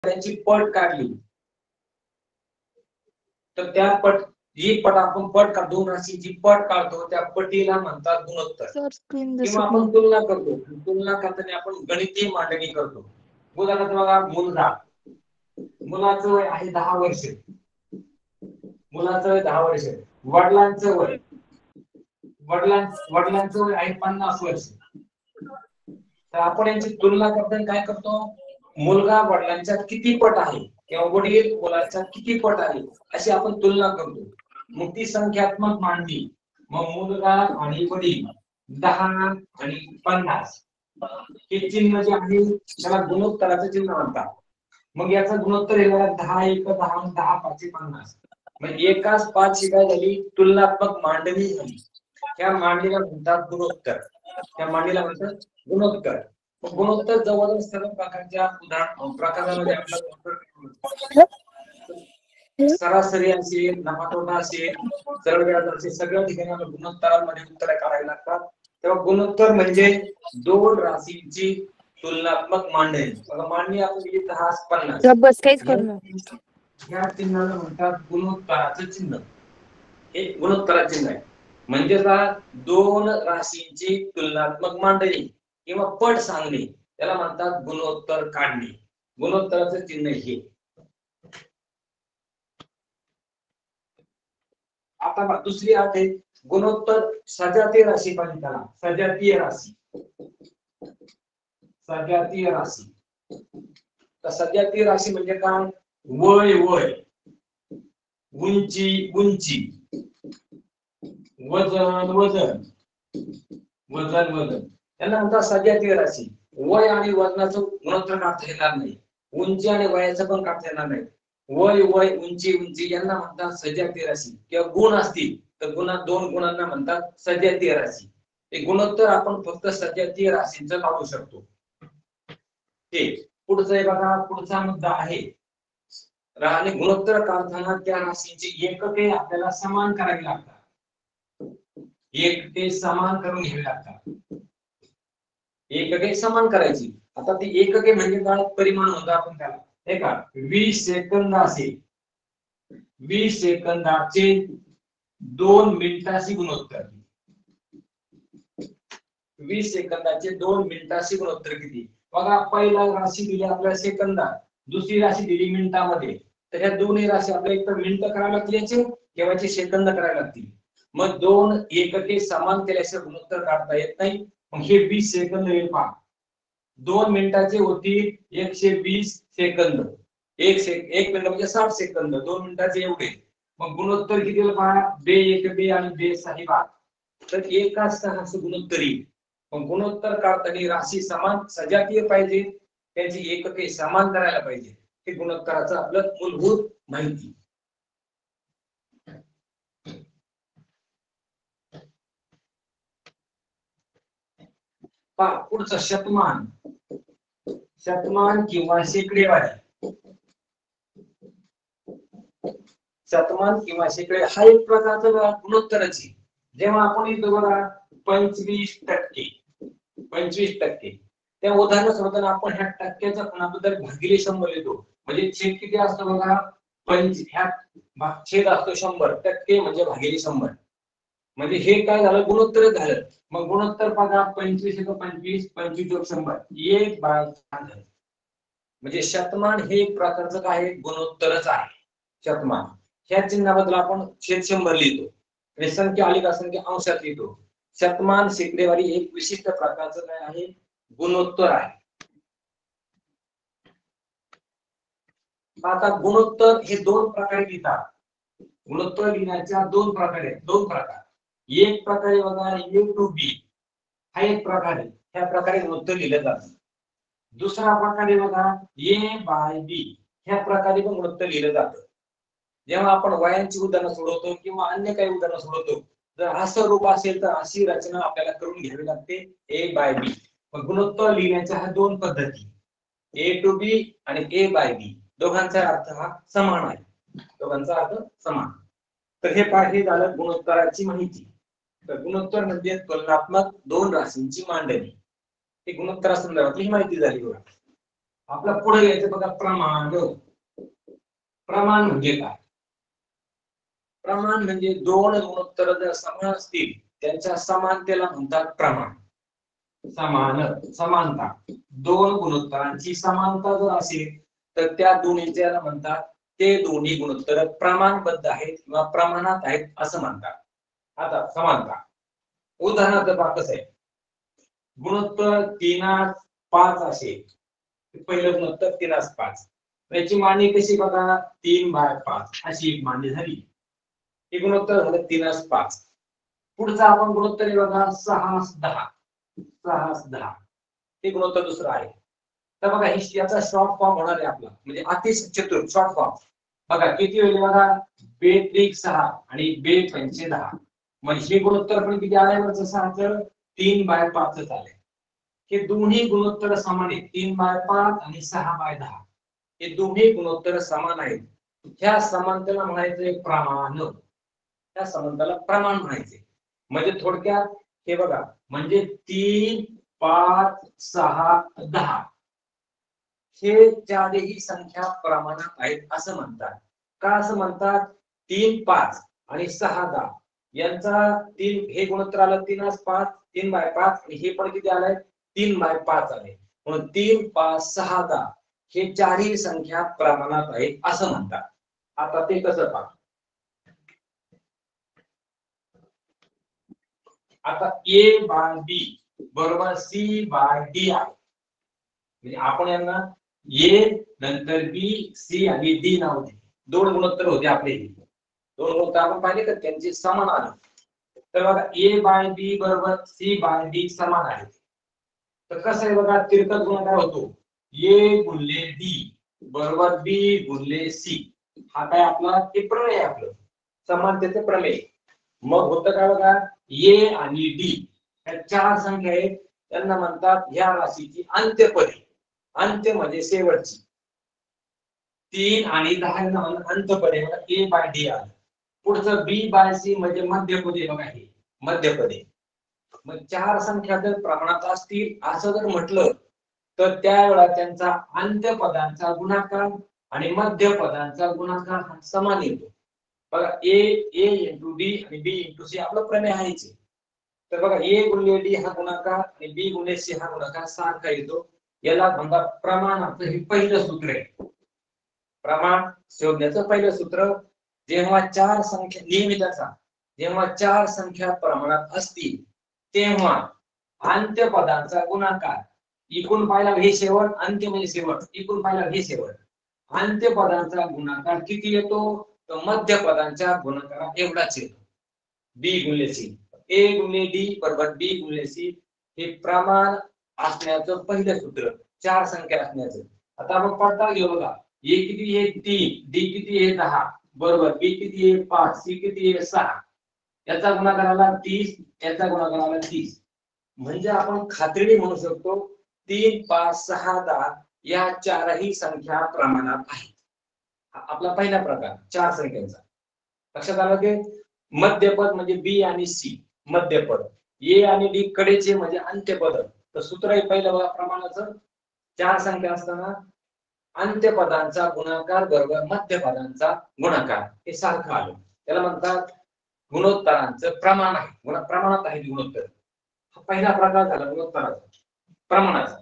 त्यांची पट काढली तर त्या पट जी पट आपण पट का दोन राशीची पट काढतो त्या पटीला म्हणतात गुणोत्तर किंवा आपण तुलना करतो. तुलना करताना आपण गणितीय मांडणी करतो. उदाहरणार्थ बघा मुलगा, मुलाचं वय आहे 10 वर्ष, मुलाचं वय 10 वर्ष, वडिलांचं वय वडिलांचं वय आहे 50 वर्ष. तर आपण यांची तुलना करताना काय करतो, मुलगा वडिलांच्या किती पट आहे किंवा वडील मुलाच्या किती पट आहे अशी आपण तुलना करतो. मग ती संख्यात्मक मांडणी, मग मुलगा आणि वडील 10 आणि 50 हे चिन्ह जे आहे त्याला गुणोत्तराचं चिन्ह म्हणतात. मग याचं गुणोत्तर येणार 10 1 10 10 5 50. मग एकाच 5 काय झाली तुलनात्मक मांडणी झाली. त्या मांडणीला म्हणतात गुणोत्तर. त्या मांडणीला म्हणतात गुणोत्तर. गुणोत्तर जवळजवळ सर्व प्रकारच्या प्रकारामध्ये आपल्याला सरासरी असेल, नफा-तोटा असेल, सरळ व्याज असेल, सगळ्या ठिकाणी गुणोत्तरामध्ये उत्तरे काढावी लागतात. तेव्हा गुणोत्तर म्हणजे दोन राशींची तुलनात्मक मांडणी. बघा मांडणी आपण दिली 10 50. या चिन्हाला म्हणतात गुणोत्तराचं चिन्ह. हे गुणोत्तराचे चिन्ह आहे. म्हणजे दोन राशींची तुलनात्मक मांडणी किंवा पट सांगणे त्याला म्हणतात गुणोत्तर काढणे. गुणोत्तराचं चिन्ह हे. आता दुसरी अट आहे गुणोत्तर सजातीय राशी पाहिजे त्याला. सजातीय राशी, सजातीय राशी. तर सजातीय राशी म्हणजे काय, वय वय, उंची उंची, वजन वजन, वजन वजन याला म्हणतात सजातीय राशी. वय आणि वजनाचं गुणोत्तर काढता येणार नाही, उंची आणि वयाचं पण काढता येणार नाही. वय वय उंची उंची यांना म्हणतात सजातीय राशी. किंवा गुण असतील तर दोन गुणांना म्हणतात सजातीय राशी. हे गुणोत्तर आपण फक्त सजातीय राशींचं काढू शकतो. हे पुढचं आहे बघा, पुढचा मुद्दा आहे आणि गुणोत्तर काढताना त्या राशींची एकके आपल्याला समान करावी लागतात. एकके समान करून घ्यावी लागतात. एकके समान करायची. आता ती एकके म्हणजे काय, परिमाण म्हणतो आपण त्याला. हे का 20 सेकंद असेल, 20 सेकंदाचे 2 मिनिटाची गुणोत्तर. 20 सेकंदाचे 2 मिनिटाची गुणोत्तर किती. बघा पहिला राशी दिली आपल्याला सेकंदात, दुसरी राशी दिली मिनिटामध्ये. तर या दोन्ही राशी आपल्याला एकतर मिनिट करायला लागतील याचे किंवा सेकंद करायला लागतील. मग दोन एकके समान केल्याशिवाय गुणोत्तर काढता येत नाही. मग हे 20 सेकंद येईल पहा. 2 मिनिटाचे होतील 120 सेकंद. एक मिनिट म्हणजे 60 सेकंद. 2 मिनिटाचे एवढे. मग गुणोत्तर किती येईल पहा, 2 1 2 आणि 2 6 12. तर एकाच असं गुणोत्तर येईल. मग गुणोत्तर काढताना राशी समान सजातीय पाहिजे, त्याची एकके समान करायला पाहिजे. हे गुणोत्तराचं आपलं मूलभूत माहिती. पुढचं शतमान, शतमान किंवा शेकडेवारी. शतमान किंवा शेकडे हा एक प्रकारचा गुणोत्तराची. जेव्हा आपण इथं बघा 25%, 25%, त्या उदाहरण सोडताना आपण ह्या टक्क्याचा कोणाबद्दल भागिले 100 लिहितो. म्हणजे छेद किती असतो बघा, छेद असतो 100, म्हणजे भागिले 100. म्हणजे हे काय झालं, गुणोत्तर झालं. मग गुणोत्तर बघा 25 1 25, 25 100, 1/4. म्हणजे शतमान हे एक प्रकारचं काय गुणोत्तरच आहे. शतमान ह्या चिन्हाबद्दल आपण छेद 100 लिहितो आणि संख्या आली का संख्या अंशात लिहितो. शतमान शेकडेवारी एक विशिष्ट प्रकारचं काय आहे, गुणोत्तर आहे. आता गुणोत्तर हे दोन प्रकारे लिहितात. गुणोत्तर लिहिण्याच्या दोन प्रकार. एक प्रकारे बघा A to B हा एक प्रकार आहे. ह्या प्रकारे गुणोत्तर लिहिलं जातं. दुसरा प्रकारे बघा A/B ह्या प्रकारे पण गुणोत्तर लिहिलं जातं. जेव्हा आपण वयांची उदाहरणं सोडवतो किंवा अन्य काही उदाहरणं सोडवतो, जर असं रूप असेल तर अशी रचना आपल्याला करून घ्यावी लागते A/B. मग गुणोत्तर लिहिण्याच्या ह्या दोन पद्धती, A to B आणि A/B, दोघांचा अर्थ हा समान आहे. दोघांचा अर्थ समान. तर हे झालं गुणोत्तराची माहिती. तर गुणोत्तर म्हणजे तुलनात्मक दोन राशींची मांडणी. ही गुणोत्तरा संदर्भातली माहिती झाली बघा. आपला पुढे यायचं बघा प्रमाण. प्रमाण म्हणजे काय? प्रमाण म्हणजे दोन गुणोत्तर जर समान असतील त्यांच्या समानतेला म्हणतात प्रमाण. समानता. दोन गुणोत्तरांची समानता जर असेल तर त्या दोन्हीला म्हणतात ते दोन्ही गुणोत्तर प्रमाणबद्ध आहेत किंवा प्रमाणात आहेत असं म्हणतात. आता समानता उदाहरणार्थ पहा कसं आहे. गुणोत्तर 3:5 असेल. पहिलं गुणोत्तर 3:5. याची मांडणी कशी बघा 3/5 अशी एक मांडणी झाली. हे गुणोत्तर झालं 3:5. पुढचा आपण गुणोत्तर बघा 6:10. 6:10 हे गुणोत्तर दुसरं आहे. तर बघा याचा शॉर्ट फॉर्म होणार आहे आपला म्हणजे अतिचतुर शॉर्ट फॉर्म. बघा किती होईल बघा 2-6 आणि 2-5 म्हणजे हे गुणोत्तर पण किती आलंय वरचं 6 तर 3/5 आलंय. हे दोन्ही गुणोत्तर समान आहेत 3/5 आणि 6/10. हे दोन्ही गुणोत्तर समान आहेत. ह्या समानतेला म्हणायचं प्रमाण. त्या समानतेला प्रमाण म्हणायचे. म्हणजे थोडक्यात हे बघा म्हणजे 3, 5, 6, 10 हे चारही संख्या प्रमाणात आहेत असं म्हणतात. का असं म्हणतात 3, 5 आणि 6, 10 यांचा 3 हे गुणोत्तर आलं 3/5 3/5 आणि हे पण किती आलंय 3/5 आले. म्हणून 3, 5, 6, 10 हे चारही संख्या प्रमाणात आहेत असं म्हणतात. आता ते कसं पहा. आता A/B बरोबर C/D आहे. म्हणजे आपण यांना A नंतर B C आणि D नाव दिले. दोन गुणोत्तर होते आपले. दोन गुणोत्तर आपण पाहिले तर त्यांचे समान आले. तर बघा A/B बरोबर C/D समान आहे. तर कसं आहे बघा तिरकस गुणाकार होतो A गुणिले D बरोबर B गुणिले C. हा काय आपला ते प्रमेय आहे आपलं समानतेचे प्रमेय. मग होतं काय बघा A आणि D या चार संख्या आहेत त्यांना म्हणतात या राशीची अंत्यपदे. अंत्य म्हणजे शेवटची. 3 आणि 10 ना अंत्यपदे बघा A/D आलं. पुढचं B/C म्हणजे मध्यपदे बघा हे मध्यपदे. मग चार संख्या जर प्रमाणात असतील असं जर म्हटलं तर त्यावेळा त्यांचा अंत्यपदांचा गुणाकार आणि मध्यपदांचा गुणाकार हा समान येतो. बघा A into D आणि B into C आपलं प्रमेय आहेच. तर बघा A गुणिले D हा गुणाकार आणि B गुणिले C हा गुणाकार सारखा येतो. याला म्हणतात प्रमाणाचं हे पहिलं सूत्र आहे. प्रमाण शोधण्याचं पहिलं सूत्र जेव्हा चार संख्या नियमितचा जेव्हा चार संख्या प्रमाणात असतील तेव्हा अंत्यपदांचा गुणाकार एकूण पाहिला हे शेवट अंत्य म्हणजे शेवट एकूण पाहिला हे शेवट अंत्यपदांचा गुणाकार किती येतो तर मध्यपदांच्या गुणाकारा एवढाच येतो. B गुणिले C A गुणिले D बरोबर B गुणिले C हे प्रमाण असण्याचं पहिलं सूत्र चार संख्या असण्याचं. आता आपण पडताळ घेऊ बघा A किती आहे 3 D किती आहे 10 बरोबर B किती आहे 5 C किती आहे 6 याचा गुणाकार आला 30 याचा गुणाकार आला 30. म्हणजे आपण खात्रीने म्हणू शकतो 3, 5, 6, 10 या चारही संख्या प्रमाणात आहेत. आपला पहिला प्रकार चार संख्यांचा. लक्षात आलं की मध्यपद म्हणजे B आणि C मध्यपद A आणि D कडेचे म्हणजे अंत्यपद. तर सूत्र आहे पहिलं बघा प्रमाणाचं चार संख्या असताना अंत्यपदांचा गुणाकार बरोबर मध्यपदांचा गुणाकार हे सारखं आलं. त्याला म्हणतात गुणोत्तरांचं प्रमाण आहे. प्रमाणात आहे गुणोत्तर. हा पहिला प्रकार झाला गुणोत्तराचा प्रमाणाचा.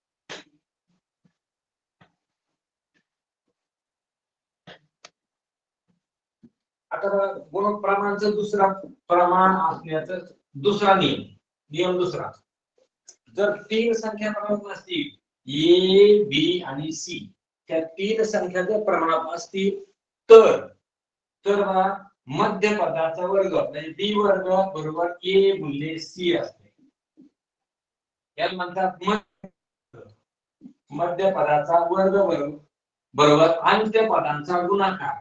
आता गुणप्रमाणाचं दुसरा प्रमाण असण्याचं दुसरा नियम दुसरा जर तीन संख्या प्रमाणात असतील A B आणि C त्या तीन संख्या जर प्रमाणात असतील तर मध्यपदाचा वर्ग म्हणजे B वर्ग बरोबर A गुणिले C असते. याला म्हणतात मध्यपदाचा वर्ग बरोबर अंत्यपदांचा गुणाकार.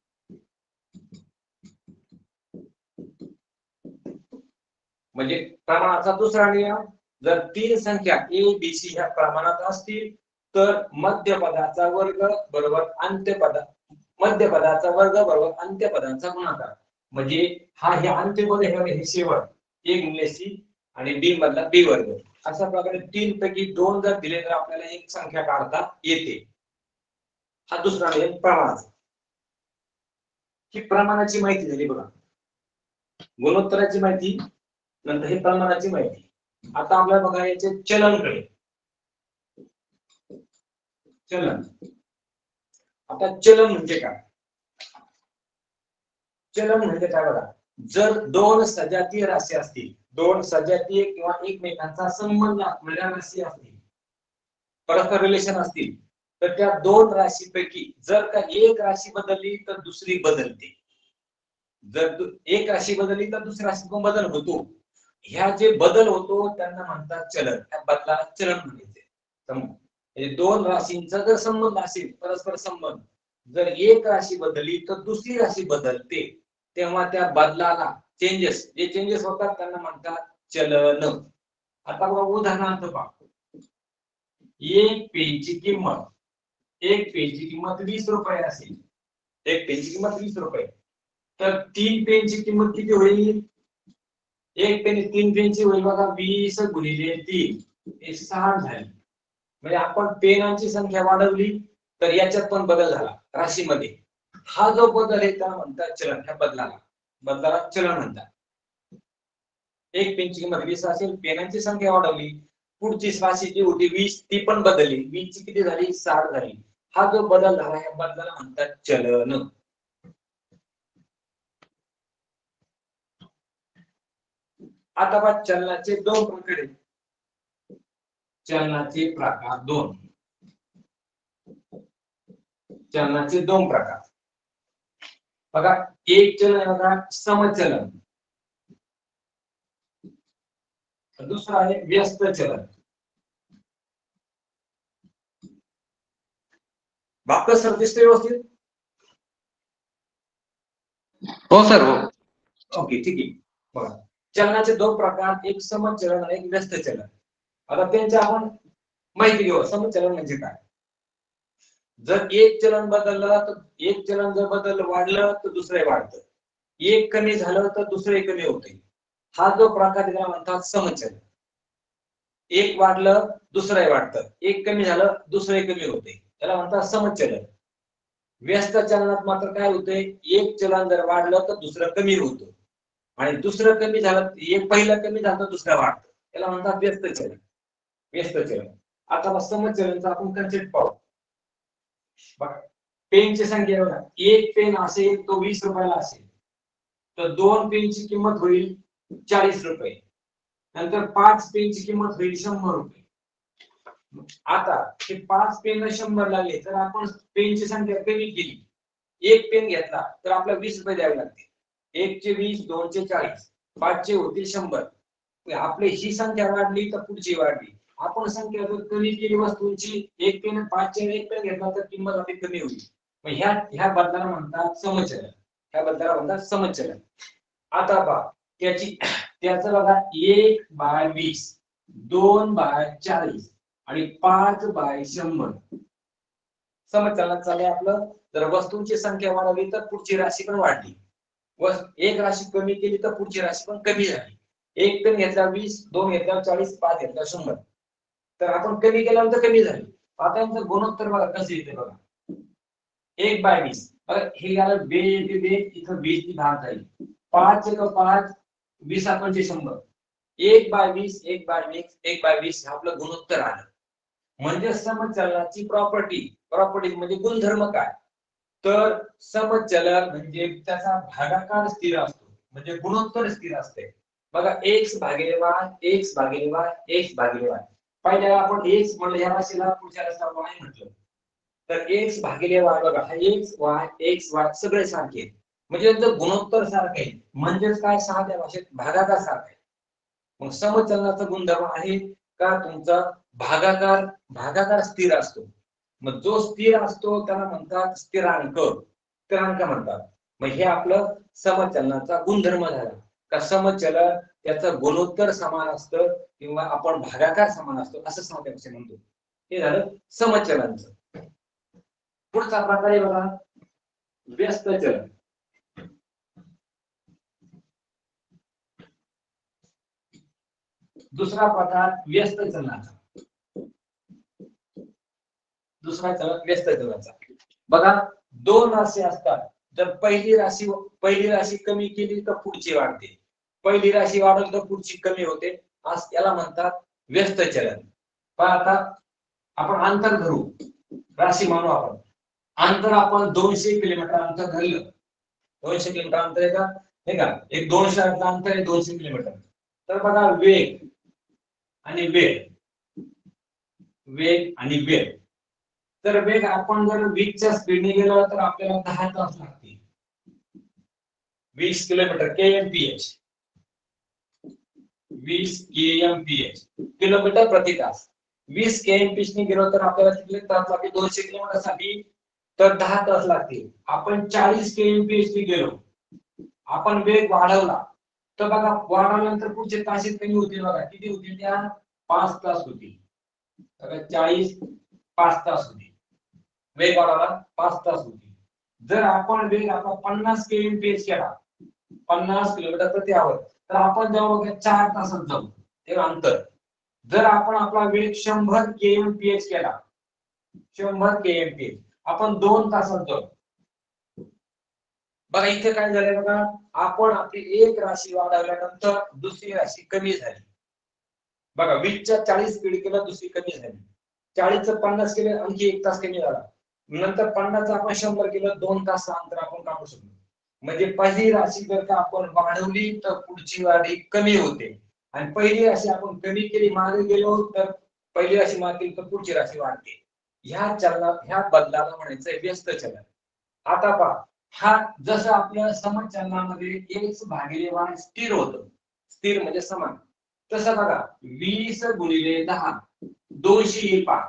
म्हणजे प्रमाणाचा दुसरा नियम जर तीन संख्या A B C ह्या प्रमाणात असतील तर मध्यपदाचा वर्ग बरोबर मध्यपदाचा वर्ग बरोबर अंत्यपदांचा गुणाकार. म्हणजे हा हे अंत्यपद हे शेवट A गुणिले C आणि B मधला B वर्ग अशा प्रकारे 3 पैकी 2 जर दिले तर आपल्याला एक संख्या काढता येते. हा दुसरा नियम प्रमाणाचा. ही प्रमाणाची माहिती झाली बघा. गुणोत्तराची माहिती, नंतर ही प्रमाणाची माहिती. आता आपल्याला बघा याचे चलनकडे. चलन. आता चलन म्हणजे काय? चलन म्हणजे काय बघा, जर दोन सजातीय राशी असतील, दोन सजातीय किंवा एकमेकांचा संबंध असलेल्या राशी असतील, परस्पर रिलेशन असतील, तर त्या दोन राशीपैकी जर का एक राशी बदलली तर दुसरी बदलते. जर एक राशी बदलली तर दुसऱ्या राशीत पण बदल होतो. ह्या जे बदल होतो त्यांना म्हणतात चलन. त्या बदलाला चलन म्हणायचे. दोन राशींचा जर संबंध असेल, परस्पर संबंध, जर एक राशी बदलली तर दुसरी राशी बदलते, तेव्हा त्या बदलाला चेंजेस, जे चेंजेस होतात त्यांना म्हणतात चलन. आता बघा उदाहरणार्थ पहा. एक पेनची किंमत, एक पेनची किंमत 20 रुपये असेल, एक पेनची किंमत 20 रुपये, तर 3 पेनची किंमत किती होईल? एक पेन 3 पेनची होईल बघा 20 गुणिले 3 हे 60 झाली. म्हणजे आपण पेनांची संख्या वाढवली तर याच्यात पण बदल झाला राशीमध्ये. हा जो बदल आहे त्याला म्हणतात चलन. ह्या बदलाला चलन म्हणतात. एक पेनची किंमत 20 असेल, पेनांची संख्या वाढवली, पुढची राशी जी होती 20 ती पण बदलली, 20 ची किती झाली? 60 झाली. हा जो बदल झाला या बदलाला म्हणतात चलन. आता बघा चलनाचे दोन प्रकार आहेत. चलनाचे प्रकार दोन. चलनाचे दोन प्रकार बघा. एक चलन आहे बघा समचलन, दुसरा आहे व्यस्त चलन. वाक्य सर दिसते व्यवस्थित? हो सर, हो. ओके, ठीक आहे. बघा चलनाचे दोन प्रकार, एक समचलन आणि एक व्यस्त चलन. आता त्यांची आपण माहिती घेऊ. समचलन म्हणजे काय? जर एक चलन बदललं तर एक चलन जर बदललं, वाढलं तर दुसरे वाढतं, एक कमी झालं तर दुसरे कमी होते. हा जो प्रकार त्याला म्हणतात समचलन. एक वाढलं दुसरे वाढतं, एक कमी झालं दुसरे कमी होते, त्याला म्हणतात समचलन. व्यस्त चलनात मात्र काय होते? एक चलन जर वाढलं तर दुसरं कमी होतं, आणि दुसरं कमी झालं, एक पहिलं कमी झालं तर दुसरं वाढतं, त्याला म्हणतात व्यस्त चलन. व्यस्त चलन. आता समचलनचा आपण कन्सेप्ट पाहू. पेनची संख्या बघा, एक पेन असेल तो 20 रुपयाला असेल, तर 2 पेनची किंमत होईल 40 रुपये, नंतर 5 पेनची किंमत होईल 100 रुपये. आता हे 5 पेन 100 लागले तर आपण पेनची संख्या कमी केली, एक पेन घेतला तर आपल्याला 20 रुपये द्यावे लागतील. 1 चे 20, 2 चे 40, 5 चे होतील 100. आपली ही संख्या वाढली तर पुढची वाढली. आपण संख्या जर कमी केली वस्तूंची, एक पेन 5 चे एक पेन घेतला तर किंमत आपली कमी होईल. मग ह्या बदलाला म्हणतात समचलन. ह्या बदलाला म्हणतात समचलन. आता पहा त्याचं बघा 1/20, 2/40 आणि 5/100. समचलनात चाललंय आपलं. जर वस्तूंची संख्या वाढवली तर पुढची राशी पण वाढली, व एक राशी कमी केली तर पुढची राशी पण कमी झाली. एक पेन घेतला 20, 2 घेतला 40, 5 घेतला 100, तर आपण कमी केल्यानंतर कमी झाली. आता यांचं गुणोत्तर बघा कसं येते बघा. 1/20 हे झालं 2 इथं 20 ची घात झाली, 5 × 5 20 आपण 100, 1/20 1/20 1/20 आपलं गुणोत्तर आलं. म्हणजे समचलनाची प्रॉपर्टी म्हणजे गुणधर्म काय? तर समचलन म्हणजे त्याचा भागाकार स्थिर असतो, म्हणजे गुणोत्तर स्थिर असते. बघा x भागिले y, x भागिले y, x भागिले y. पहिल्याला आपण x म्हणलं, या राशीला पुढच्या राशीला y म्हटलं, तर x भागिले y बघा, हा x y सगळे सारखे, म्हणजे त्यांचं गुणोत्तर सारखे आहे. म्हणजेच काय, साध्या भाषेत भागाकार सारखा आहे. मग समचलनाचा गुणधर्म आहे का तुमचा भागाकार स्थिर असतो. मग जो स्थिर असतो त्याला म्हणतात स्थिरांक म्हणतात. मग हे आपलं समचलनाचा गुणधर्म झाला. का समचलन त्याचं गुणोत्तर समान असतं किंवा आपण भागाकार समान असतो असं साध्या म्हणतो. हे झालं समचलनाचं. पुढचा प्रकार आहे बघा व्यस्त चलन. दुसरा प्रकार व्यस्त चलनाचा. दुसरा चलन व्यस्त चलनाचा. बघा दोन राशी असतात. जर पहिली राशी कमी केली तर पुढची वाढते. पहिली राशी वाढवली तर पुढची कमी होते. आज याला म्हणतात व्यस्त चलन. पण आता आपण अंतर धरू, राशी मानू आपण. अंतर आपण 200 किलोमीटर अंतर धरलं. 200 किलोमीटर अंतर आहे का? हे का एक 200 अंतर आहे 200 किलोमीटर. तर बघा वेग आणि वेग. तर वेग आपण जर 20 च्या स्पीडने गेलो तर आपल्याला 10 तास लागतील. 20 किलोमीटर kmph 20 kmph किलोमीटर प्रति तास. 20 kmph ने गेलो तर आपल्याला किती तास लागतील 200 किलोमीटर साठी? तर 10 तास लागतील. आपण 40 kmph ने गेलो, आपण वेग वाढवला तर बघा वाढवल्यानंतर पुढचे तास कमी होतील. बघा किती होतील? त्या 5 तास होतील. बघा 40 5 तास होतील. वेग वाढवला 5 तास होतील. जर आपण वेग आपला 50 kmph केला, 50 किलोमीटर प्रति आवर, तर आपण जाऊ बघा 4 तासात जाऊ ते अंतर. जर आपण आपला वेग 100 kmph केला, 100 kmph, आपण 2 तासात जाऊ. बघा इथे काय झालंय बघा, आपण आपली एक राशी वाढवल्यानंतर दुसरी राशी कमी झाली. बघा 20 च्या 40 स्पीड केलं, दुसरी कमी झाली. 40 चं 50 केलं, आणखी 1 तास कमी झाला. नंतर 50 चं आपण 100 केलं, 2 तास अंतर आपण काढू शकतो. म्हणजे पहिली राशी जर का आपण वाढवली तर पुढची राशी कमी होते, आणि पहिली राशी आपण कमी केली मागे गेलो तर पहिली राशी मागे तर पुढची राशी वाढते. ह्या चलनात ह्या बदलाला म्हणायचं व्यस्त चलन. आता पहा, हा जसं आपल्या समचलनामध्ये x भागिले y स्थिर होतं, स्थिर म्हणजे समान, तसं बघा 20 गुणिले 10 205,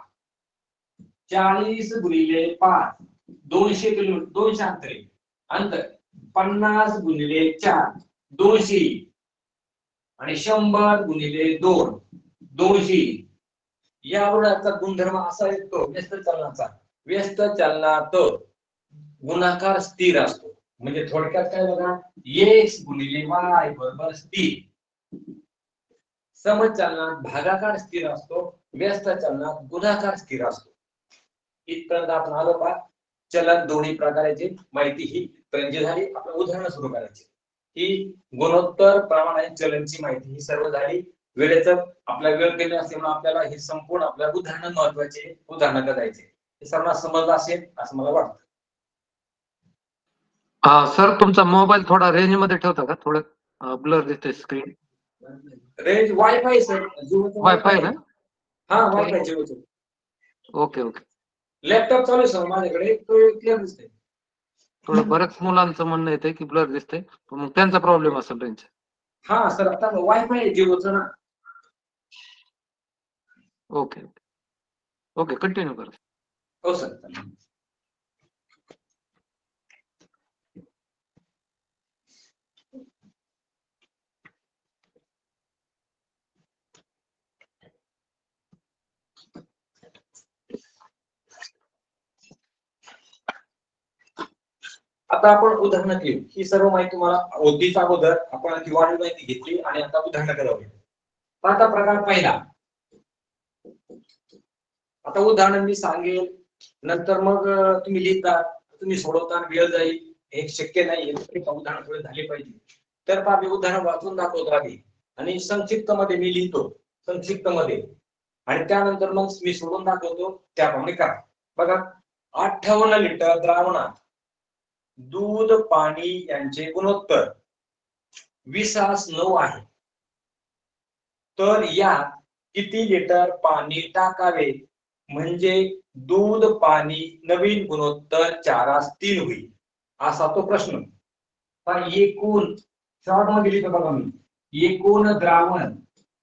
40 गुणिले 5 200 किलोमीटर 200 अंतर, 50 गुणिले 4 200, आणि 100 गुणिले 2 200. या गुणाचा गुणधर्म असा येतो व्यस्त चलनाचा. व्यस्त चलनात गुणाकार स्थिर असतो. म्हणजे थोडक्यात काय बघा, x गुणिले y बरोबर स्थिर. समचलनात भागाकार स्थिर असतो, व्यस्त चलनात गुणाकार स्थिर असतो. इथपर्यंत आपण आलो का? चलन दोन्ही प्रकाराची माहिती ही पर्यंत झाली. आपण उदाहरण सुरू करायचे. ही गुणोत्तर प्रमाण आणि चलनची माहिती ही सर्व झाली. वेळेचं आपला वेळ कमी असल्यामुळे आपल्याला हे संपूर्ण आपल्या उदाहरण महत्वाचे उदाहरण करायचे. हे सर्वांना समजलं असेल असं मला वाटतं. हा सर, तुमचा मोबाईल थोडा रेंज मध्ये ठेवता का? थोडं ब्लर दिसते screen. Range wifi sir, wifi ना? हा वायफाय जिओचं. Okay okay. लॅपटॉप चालू आहे सर माझ्याकडे, तो क्लिअर दिसतंय. थोडं बऱ्याच मुलांचं म्हणणं येते की ब्लर दिसतंय, मग त्यांचा प्रॉब्लेम असेल रेंज. हा सर, आता वायफाय जिओचं ना. ओके ओके, कंटिन्यू करा. हो सर. आता आपण उदाहरण घेऊ. ही सर्व माहिती तुम्हाला होतीच अगोदर, आपण ती वाढीव माहिती घेतली आणि आता उदाहरण करावं. आता प्रकार पहिला. आता उदाहरण मी सांगेल, नंतर मग तुम्ही लिहिता, तुम्ही सोडवता, वेळ जाईल, हे शक्य नाही. उदाहरण थोडे झाले पाहिजे. तर मी उदाहरण वाचून दाखवतो आधी, आणि संक्षिप्त मध्ये मी लिहितो, संक्षिप्त मध्ये, आणि त्यानंतर मग मी सोडून दाखवतो, त्याप्रमाणे करा. बघा 58 लिटर द्रावणात दूध पाणी यांचे गुणोत्तर 20:9 आहे. तर यात किती लिटर पाणी टाकावे म्हणजे दूध पाणी नवीन गुणोत्तर 4:3 होईल, असा तो प्रश्न. पण एकूण शॉर्ट मध्ये लिहितो बघा मी, एकूण द्रावण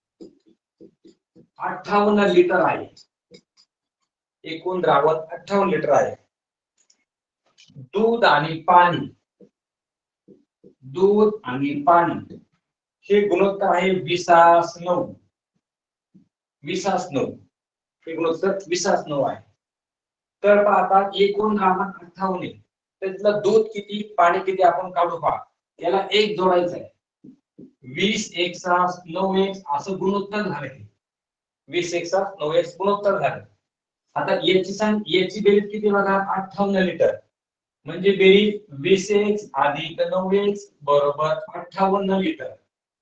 58 लिटर आहे. एकूण द्रावण 58 लिटर आहे. दूध आणि पाणी हे गुणोत्तर आहे 20:9. 20:9 हे गुणोत्तर 20:9 आहे. तर आता एकूण द्रावण 58 आहे, त्यातलं दूध किती पाणी किती आपण काढू पहा. याला 1 जोडायचं आहे. 20 एक 9 एक असं गुणोत्तर झालं. 20 एक 9 एक गुणोत्तर झालं. आता याची बेरीज किती बघा 58 लिटर. म्हणजे बेरीज 20 एक अधिक 9 एक बरोबर 58 लिटर.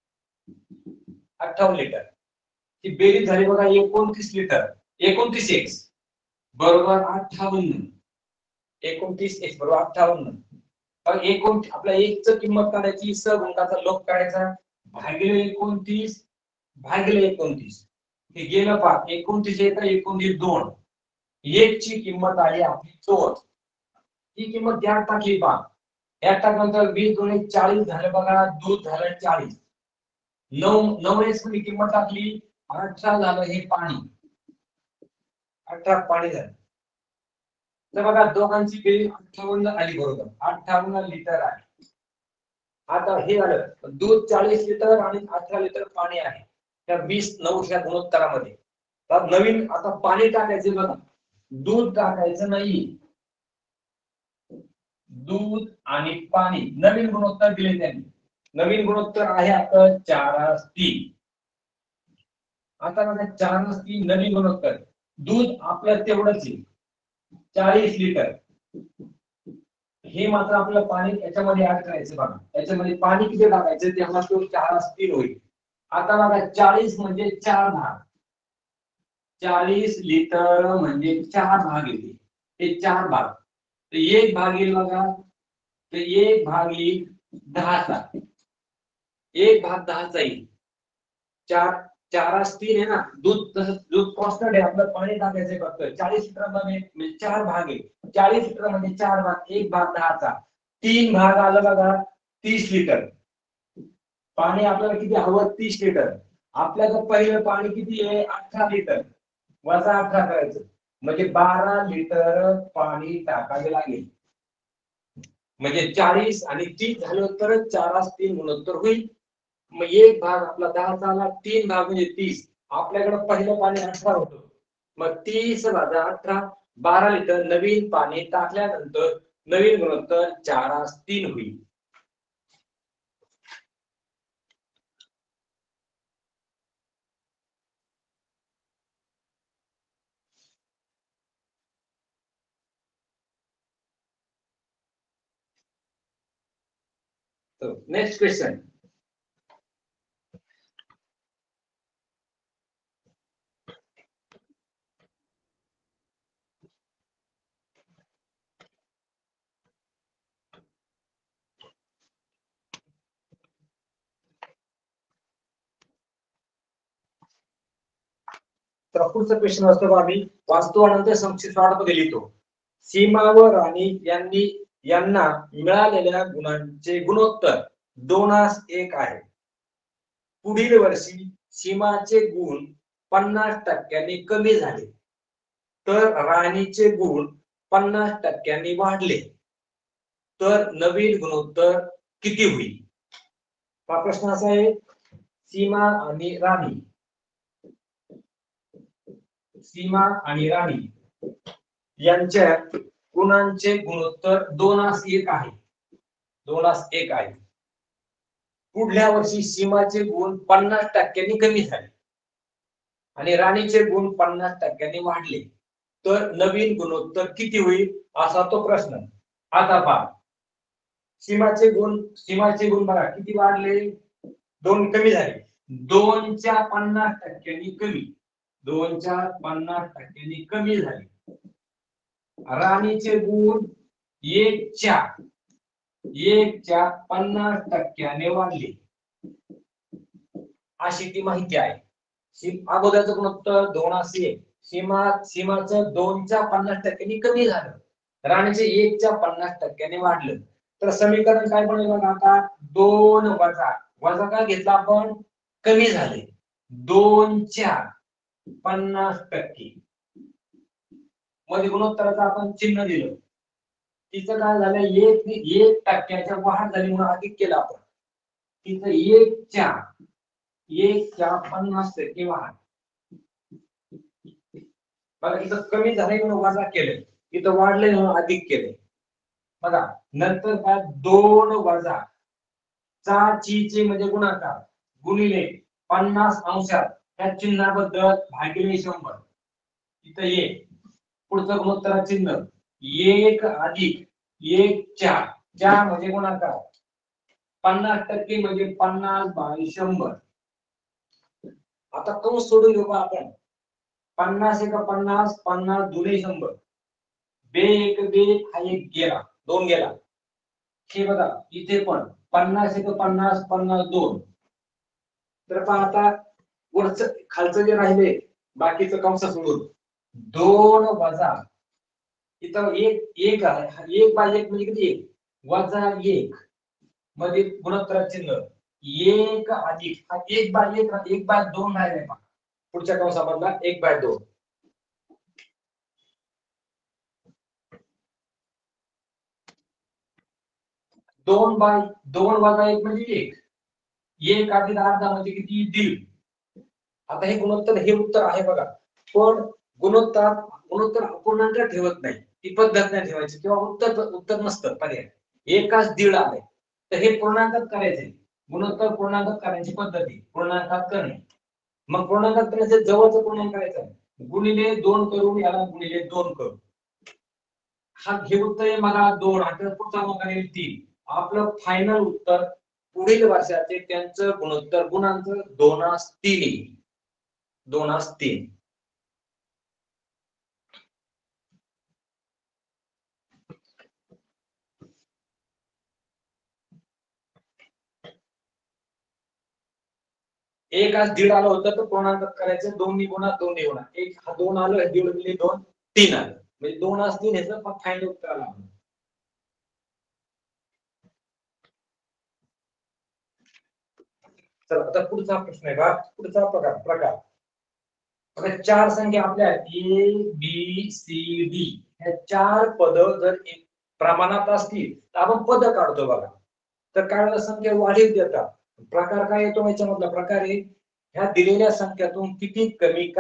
58 लिटर. ती बेरीज झाली बघा 29 लिटर. 29 एक बरोबर 58. 29 एक बरोबर 58. आपल्या एक च किंमत काढायची, सहगुणकाचा लोप काढायचा, भागिले 29 भागिले 29. हे गेलं पहा 29 येतं 29 2. एक ची किंमत आली आपली 2. ही किंमत यात टाकली पहा. यात टाकल्यानंतर 20 2 40 झालं बघा. दूध झालं 40. 9 एस मध्ये किंमत टाकली 18 झालं हे पाणी. 18 पाणी झालं. तर बघा दोघांची बेरीज 58 आली बरोबर. 58 लिटर आहे. आता हे झालं दूध 40 लिटर आणि 18 लिटर पाणी आहे त्या 20 9 च्या गुणोत्तरामध्ये. तर नवीन आता पाणी टाकायचे बघा. दूध टाकायचं नाही. दूध आणि पाणी नवीन गुणोत्तर दिले त्यांनी. नवीन गुणोत्तर आहे आता 4:3. आता बघा 4:3 नवीन गुणोत्तर. दूध आपलं तेवढंच आहे 40 लिटर. हे मात्र आपलं पाणी याच्यामध्ये ऍड करायचं बघा. याच्यामध्ये पाणी किती टाकायचं तेव्हा तो 4:3 होईल. आता बघा 40 म्हणजे 4 भाग. 40 लिटर म्हणजे 4 भाग येते. हे 4 भाग. तर 1 भाग येईल बघा. तर 1 भाग येईल 10चा. 1 भाग 10चा येईल. 4:3 आहे ना. दूध कॉन्स्टंट आहे. आपलं पाणी टाकायचंय फक्त 40 लिटर मध्ये 4 भाग आहे. 40 लिटर मध्ये 4 भाग. 1 भाग 10चा. 3 भाग आलं बघा 30 लिटर. पाणी आपल्याला किती हवं 30 लिटर. आपल्याला पहिलं पाणी किती आहे 18 लिटर. वजा 18 करायचं म्हणजे 12 लिटर पाणी टाकावे लागेल. म्हणजे 40 आणि 30 झालं तर 4:3 गुणोत्तर होईल. मग 1 भाग आपला 10 झाला. 3 भाग म्हणजे 30. आपल्याकडे पहिलं पाणी 18 होतं. मग 30 वजा 18 12 लिटर नवीन पाणी टाकल्यानंतर नवीन गुणोत्तर 4:3 होईल. So, next question. तर पुढचा क्वेश्चन असतो आम्ही वास्तव अनंत संक्षिप्त शॉर्टमध्ये लिहितो. सीमा व राणी यांना मिळालेल्या गुणांचे गुणोत्तर 2:1 आहे. पुढील वर्षी सीमाचे गुण 50% कमी झाले तर राणीचे गुण 50% वाढले तर नवीन गुणोत्तर किती होईल? हा प्रश्न असा आहे. सीमा आणि राणी यांच्या गुणांचे गुणोत्तर 2:1 आहे. 2:1 आहे. पुढल्या वर्षी सीमाचे गुण 50% कमी झाले आणि राणीचे गुण 50% वाढले तर नवीन गुणोत्तर किती होईल असा तो प्रश्न. आता पहा सीमाचे गुण बघा किती वाढले 2 कमी झाले. 2च्या 50% कमी. 2च्या 50% कमी झाले. राणीचे गुण 1च्या 50% वाढले अशी ती माहिती आहे. अगोदरचं गुणोत्तर 2:1. सीमाचं 2च्या 50% कमी झालं. राणीचे 1च्या 50% वाढलं तर समीकरण काय बनेल बघा आता 2 वजा काय घेतला आपण कमी झाले 2च्या 50% मध्ये गुणोत्तराचं आपण चिन्ह दिलं. तिचं काय झालं 1% वाढ झाली म्हणून अधिक केलं आपण. तिचं 1च्या 50% वाढ. बघा इथं कमी झाले म्हणून वजा केले. इथं वाढले म्हणून अधिक केले. बघा नंतर काय 2 वजा चा ची चे म्हणजे गुणाकार गुणिले 50 अंशात त्या चिन्हाबद्दल भागिले 100 इथं ये पुढचं गुणोत्तर चिन्ह 1 अधिक 1 4 4 म्हणजे गुणाकार 50% म्हणजे 50/100 आता कंस सोडून घेऊ आपण 50 एक 50 50 दुणे 100 बे एक बे हा एक गेला 2 गेला हे बघा इथे पण 50 एक 50 50 2 तर पहा आता वरचं खालचं जे राहिले बाकीचं कंस सोडून 2 वजा इथं एक आहे 1/1 म्हणजे किती वजा 1 मध्ये गुणोत्तर चिन्ह 1 अधिक हा 1/1 1/2 राहिले पहा पुढच्या कंसामधला 1/2 2/2 वजा 1 म्हणजे 1 अधिक अर्धा म्हणजे किती दीड आता हे गुणोत्तर हे उत्तर आहे बघा पण गुणोत्तर अपूर्णांक ठेवत नाही ती पद्धत नाही ठेवायची किंवा उत्तर नसतं पर्याय एकाच दीड आहे तर हे पूर्णांकात करायचे गुणोत्तर पूर्णांकात करायची पद्धती पूर्णांकात करणे मग पूर्णांकात करायचं जवळचं पूर्णांक करायचं गुणिले 2 करून याला गुणिले 2 करू हा हे उत्तर आहे मला 2 आता पुढचा मग 3 आपलं फायनल उत्तर पुढील वर्षाचे त्यांचं गुणोत्तर गुणांक 2/3 2/3 एक आज दीड आलं होतं तर पूर्णांकात करायचं 2 गुणा 2 गुणा एक हा 2 आलं हे दीड गुणिले 2 3 आलं म्हणजे 2/3 ह्याचं फायनल उत्तर आलं चला आता पुढचा प्रश्न आहे का पुढचा प्रकार आता चार संख्या आपल्या ए बी सी डी ह्या चार पद जर प्रमाणात असतील तर आपण पद काढतो बघा तर काय संख्या वाढीव देतात प्रकार काय येतो याच्यामधला प्रकार आहे ह्या दिलेल्या संख्यातून किती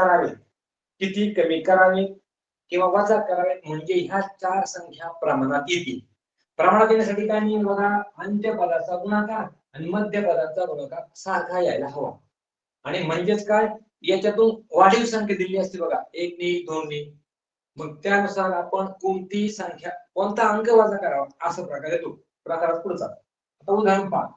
कमी करावे किंवा वजा करावे म्हणजे ह्या चार संख्या प्रमाणात येतील प्रमाणात येण्यासाठी काय नियम बघा अंत्यपदाचा गुणाकार आणि मध्यपदाचा गुणाकार सारखा यायला हवा आणि म्हणजेच काय याच्यातून वाढीव संख्या दिली असते बघा 1 ने 2 ने मग त्यानुसार आपण कोणती संख्या कोणता अंक वजा करावा असा प्रकार येतो प्रकारात पुढचा आता उदाहरण पहा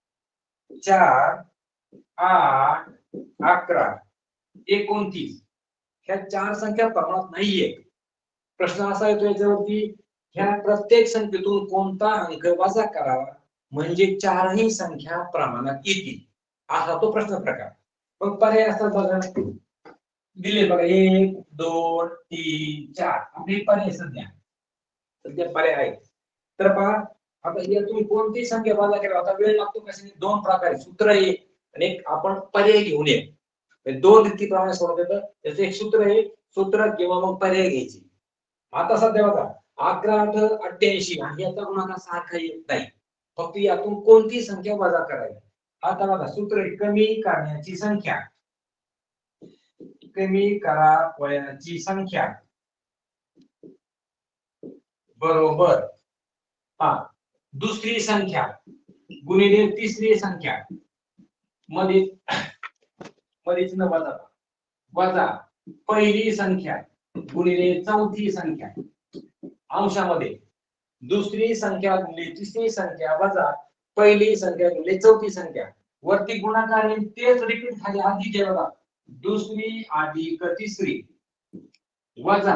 4 8 11 29 ह्या चार संख्या प्रमाणात नाहीये प्रश्न असा येतो याच्यावरती ह्या प्रत्येक संख्येतून कोणता अंक वजा करावा म्हणजे चारही संख्या प्रमाणात येतील असा तो प्रश्न प्रकार मग पर्याय असतात बघा दिले बघा 1 2 3 4 आपले पर्याय सध्या पर्याय आहेत तर पहा आता या तुम्ही कोणती संख्या वजा केला आता वेळ लागतो कशाने दोन प्रकारे सूत्र आहे आणि एक आपण पर्याय घेऊन ये दोन रीतीप्रमाणे सोडवता येतं त्याचं एक सूत्र आहे सूत्र किंवा मग पर्याय घ्यायची आता सध्या बघा 11 88 आणि याचा गुणाकार सारखा येत नाही फक्त यातून कोणती संख्या वजा करावी आता बघा सूत्र कमी करण्याची संख्या कमी करा वयाची संख्या बरोबर हा दुसरी संख्या गुणिले तिसरी संख्या मध्ये चिन्ह वजा पहिली संख्या गुणिले चौथी संख्या अंशामध्ये दुसरी संख्या गुणिले तिसरी संख्या वजा पहिली संख्या गुणिले चौथी संख्या वरती गुणाकार तेच रिपीट झाले आधी जे बघा दुसरी अधिक तिसरी वजा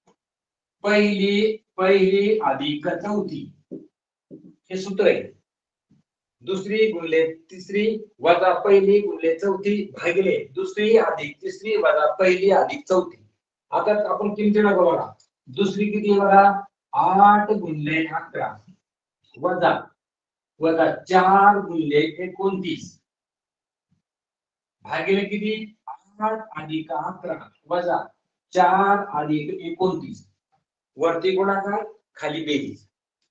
पहिली अधिक चौथी हे सूत्र आहे दुसरी गुणिले तिसरी वजा पहिली गुणिले चौथी भागिले दुसरी अधिक तिसरी वजा पहिली अधिक चौथी आता आपण किमती नको बघा दुसरी किती बघा 8 गुणिले 11 वजा 4 गुणिले 29 भागिले किती 8 अधिक 11 वजा 4 अधिक 29 वरती गुणाकार खाली बेरीज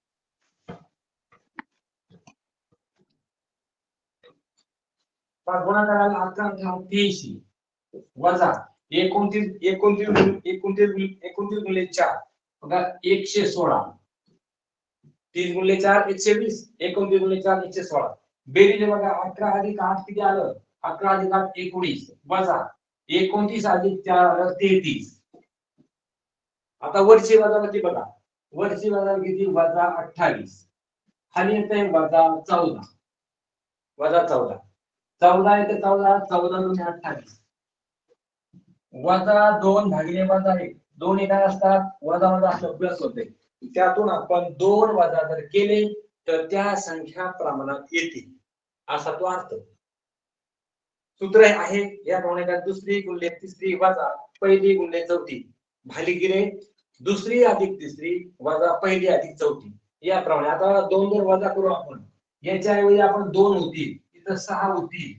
गुणाकाराला 11 वजा 29 गुणिले 4 बघा 116 30 गुणिले 4 120 29 गुणिले 4 116 बेरीज बघा 11 अधिक 8 किती आलं 11 अधिक 8 19 वजा 29 अधिक 4 आलं 33. आता वरची वजाबाकी बघा वरची वजाबाकी किती वजा 28 खाली येते वजा 14 वजा 14 14 येते 14 14 दुने 28 वजा 2 भागिले वजा 1 दोन्ही काय असतात वजा वजा असलं प्लस होते त्यातून आपण 2 वजा जर केले तर त्या संख्या प्रमाणात येतील असा तो अर्थ. सूत्र आहे याप्रमाणे का दुसरी गुणिले तिसरी वजा पहिली गुणिले चौथी भागिले दुसरी अधिक तिसरी वजा पहिली अधिक चौथी याप्रमाणे. आता 2 जर वजा करू आपण याच्या ऐवजी आपण 2 होतील इथं 6 होतील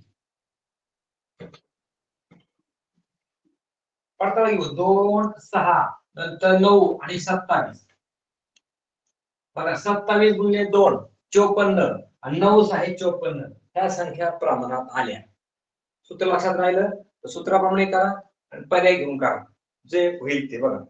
पडताळा घेऊ 2 6 नंतर 9 आणि 27 बघा 27 गुणिले 2 54 आणि 9 6 54 ह्या संख्या प्रमाणात आल्या. सूत्र लक्षात राहिलं तर सूत्राप्रमाणे करा आणि पर्याय घेऊन करा जे होईल ते बघा.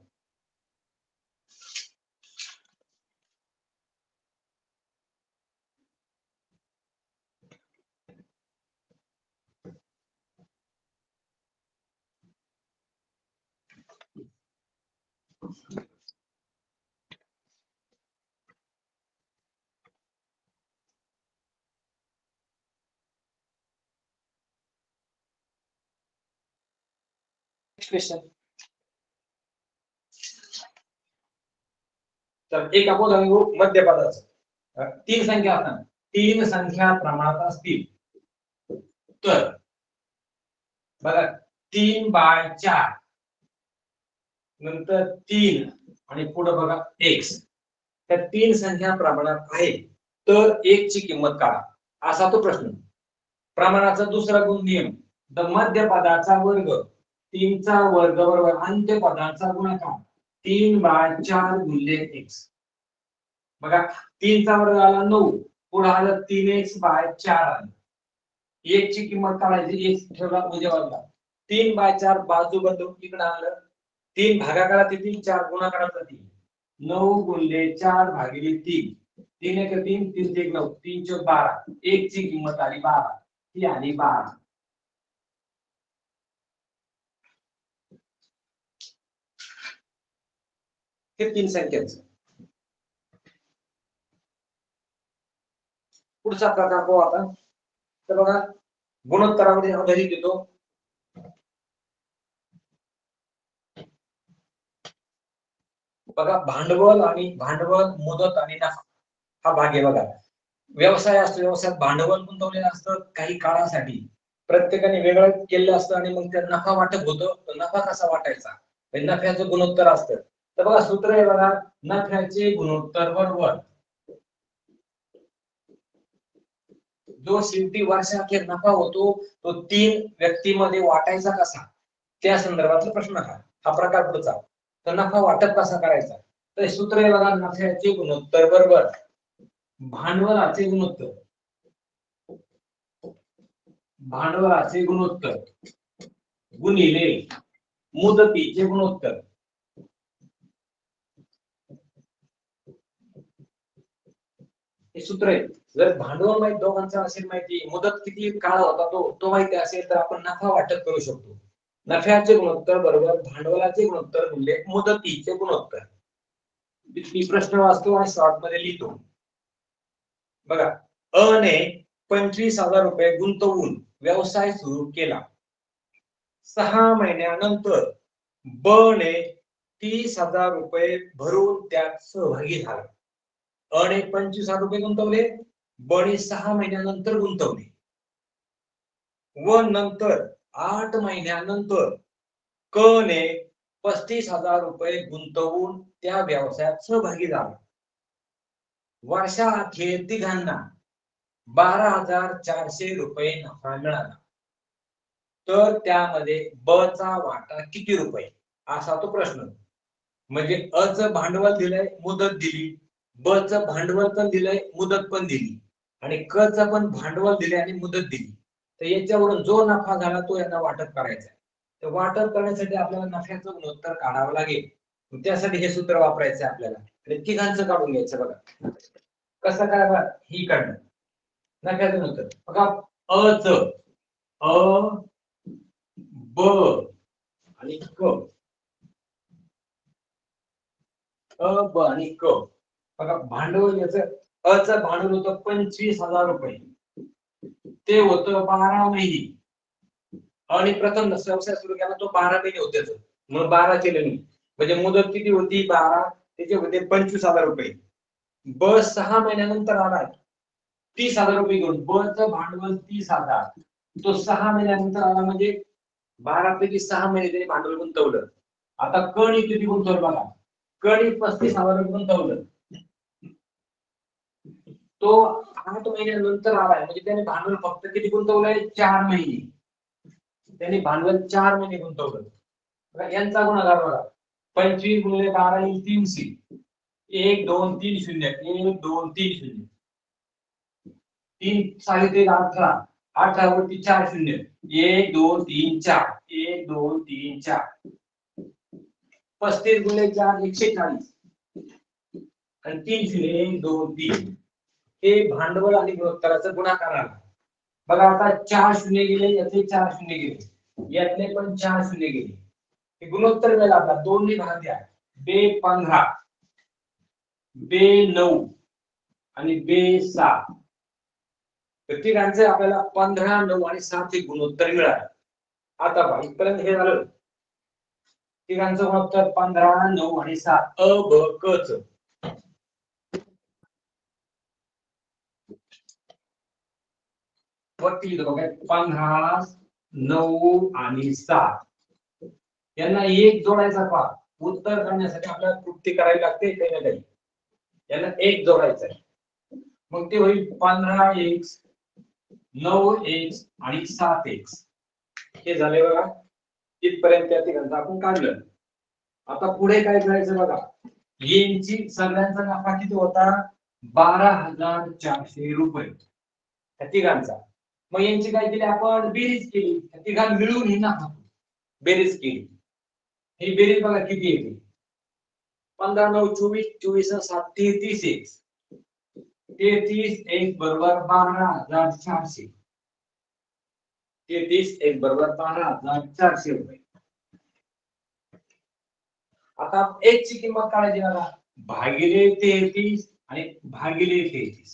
क्वेश्चन तर एक आपण सांगू मध्यपदाचं 3 संख्या असतात 3 संख्या प्रमाणात असतील तर बघा 3/4 नंतर 3 आणि पुढे बघा x त्या 3 संख्या प्रमाणात आहे तर x ची किंमत काढा असा तो प्रश्न. प्रमाणाचा दुसरा गुण नियम द मध्यपदाचा वर्ग 3 चा वर्ग बरोबर अंत्यपदाचा गुणाकार 3/4 गुणिले x. बघा 3 चा वर्ग आला 9 पुढे आलं 3x/4 आलं x ची किंमत काढायची x ठेवला उद्या वर्गात 3/4 बाजू बदलून इकडे आलं 3 भागाकारात 3 4 गुणाकारात 3 9 गुणिले 4 भागिले 3 3 1 3 3 1 9 3 4 12 x ची किंमत आली 12 ती आली 12. हे 3 संख्यांचं. पुढचा प्रकार पाहू आता तर बघा गुणोत्तरामध्ये आधारित येतो बघा भांडवल मुदत आणि नफा हा भाग आहे. बघा व्यवसाय असतो व्यवसायात भांडवल गुंतवलेलं असतं काही काळासाठी प्रत्येकाने वेगळं केलेलं असतं आणि मग त्या नफा वाटप होतो नफा कसा वाटायचा नफ्याचं गुणोत्तर असतं. तर बघा सूत्र आहे बघा नफ्याचे गुणोत्तर बरोबर जो शेवटी वर्षाखेर नफा होतो तो 3 व्यक्तीमध्ये वाटायचा कसा त्या संदर्भातला प्रश्न हा प्रकार पुढचा. तर नफा वाटप कसा करायचा तर सूत्र आहे बघा नफ्याचे गुणोत्तर बरोबर भांडवलाचे गुणोत्तर गुणिले मुदतीचे गुणोत्तर. हे सूत्र आहे. जर भांडवल माहिती दोघांचा असेल माहिती मुदत किती काळ होता तो माहिती असेल तर आपण नफा वाटप करू शकतो. नफ्याचे गुणोत्तर बरोबर भांडवलाचे गुणोत्तर गुणिले मुदतीचे गुणोत्तर. मी प्रश्न वाचतो आणि शॉर्ट मध्ये लिहितो. बघा अ ने 25,000 रुपये गुंतवून व्यवसाय सुरू केला 6 महिन्यानंतर ब ने 30,000 रुपये भरून त्यात सहभागी झाला. अ ने 25,000 रुपये गुंतवले ब ने 6 महिन्यानंतर गुंतवले व नंतर 8 महिन्यानंतर क ने 35,000 रुपये गुंतवून त्या व्यवसायात सहभागी झाला. वर्षाअखेर तिघांना 12,400 रुपये नफा मिळाला तर त्यामध्ये ब चा वाटा किती रुपये असा तो प्रश्न. म्हणजे अ चं भांडवल दिलंय मुदत दिली ब चं भांडवल पण दिलंय मुदत पण दिली आणि क चं पण भांडवल दिले आणि मुदत दिली. तर याच्यावरून जो नफा झाला तो यांना वाटप करायचा आहे. तर वाटप करण्यासाठी आपल्याला नफ्याचं गुणोत्तर काढावं लागेल. त्यासाठी हे सूत्र वापरायचं आपल्याला आणि तिघांचं काढून घ्यायचं. बघा कसं काय ही काढणं नफ्याचं गुणोत्तर बघा अ च अ ब आणि क अ ब आणि क बघा भांडवल याचं अ चं भांडवल होतं 25,000 रुपये ते होतं 12 महिने आणि प्रथम व्यवसाय सुरू केला तो 12 महिने होते मग 12 केले मी म्हणजे मुदत किती होती 12 त्याचे होते 25,000 रुपये ब 6 महिन्यानंतर आला 30,000 रुपये घेऊन ब चं भांडवल 30,000 तो 6 महिन्यानंतर आला म्हणजे 12 पैकी 6 महिने त्याने भांडवल गुंतवलं आता कणी किती गुंतवलं बघा कणी 35,000 रुपये गुंतवलं तो 8 महिन्यानंतर आलाय म्हणजे त्याने भांडवल फक्त किती गुंतवलंय 4 महिने त्यांनी भांडवल 4 महिने गुंतवलं यांचा गुणाकार बघा 25 गुणिले 12 येईल 300 1 2 3 0 1 2 3 0 3 साहित्य 18 18 वरती 4 शून्य 1 2 3 4 1 2 3 4 35 गुणिले 4 140 आणि 3 शून्य 1 2 3 हे भांडवल आणि गुणोत्तराचा गुणाकार आला बघा आता 4 शून्य गेले याचे 4 शून्य गेले यातले पण 4 शून्य गेले हे गुणोत्तर मिळाला आपला 2 ने भाग द्या बे 15 बे 9 आणि बे 7 प्रत्येकांचे आपल्याला 15 9 आणि 7 हे गुणोत्तर मिळाले आता पहा इथपर्यंत हे झालं तिघांचं गुणोत्तर 15 9 आणि 7 अ ब क च वरती लिहितो बघा 15 9 आणि 7 यांना एक जोडायचा पहा उत्तर करण्यासाठी आपल्याला कृती करावी लागते काही ना काही यांना एक जोडायचं आहे मग ते होईल 15 x 9 x आणि 7 x हे झाले बघा इथपर्यंत त्या ठिकाणी आपण काढलं आता पुढे काय करायचं बघा यांची सगळ्यांचा नफा किती होता 12,400 रुपये त्या तिघांचा मग यांची काय केली आपण बेरीज केली त्या तिघां मिळून ही नफा बेरीज केली ही बेरीज बघा किती येते 15 9 24 24 7 33 x 33 x बरोबर 12,400 33 x बरोबर 12,400 रुपये आता x ची किंमत काढायची बघा भागिले 33 आणि भागिले 33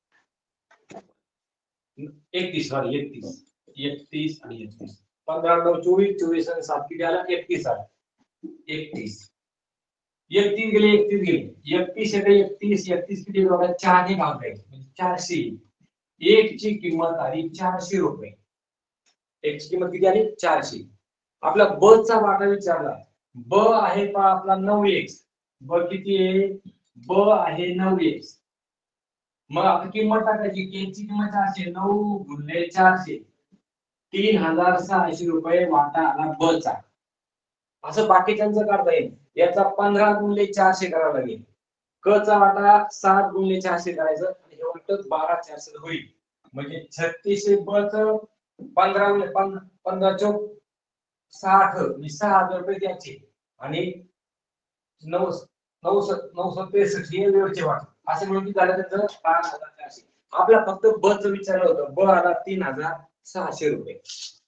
31 सॉरी 31 31 आणि 31 15 9 24 24 आणि 7 किती आला 31 आला 31 31 गेले 31 गेले 31 येते 31 31 किती बघा 4 ने भागायचे म्हणजे 400 एक ची किंमत आली 400 रुपये एक ची किंमत किती आली 400 आपला ब चा वाटा विचारला ब आहे पहा आपला 9x ब किती आहे ब आहे 9x मग आता किंमत टाकायची k ची किंमत 400 9 गुणिले 400 3,600 रुपये वाटा आला ब चा असं बाकीच्यांचं काढता येईल याचा 15 गुणिले 400 करावा लागेल क चा वाटा 7 गुणिले 400 करायचं आणि हे वाटत 12,400 होईल म्हणजे 3600 ब च 15 गुणिले 15 चौक 60 म्हणजे 6,000 रुपये द्यायचे आणि 9 963 हे वेळचे वाट असं म्हणून की झालं त्याचं 5,400 आपला फक्त ब च विचारलं होतं ब आला 3,600 रुपये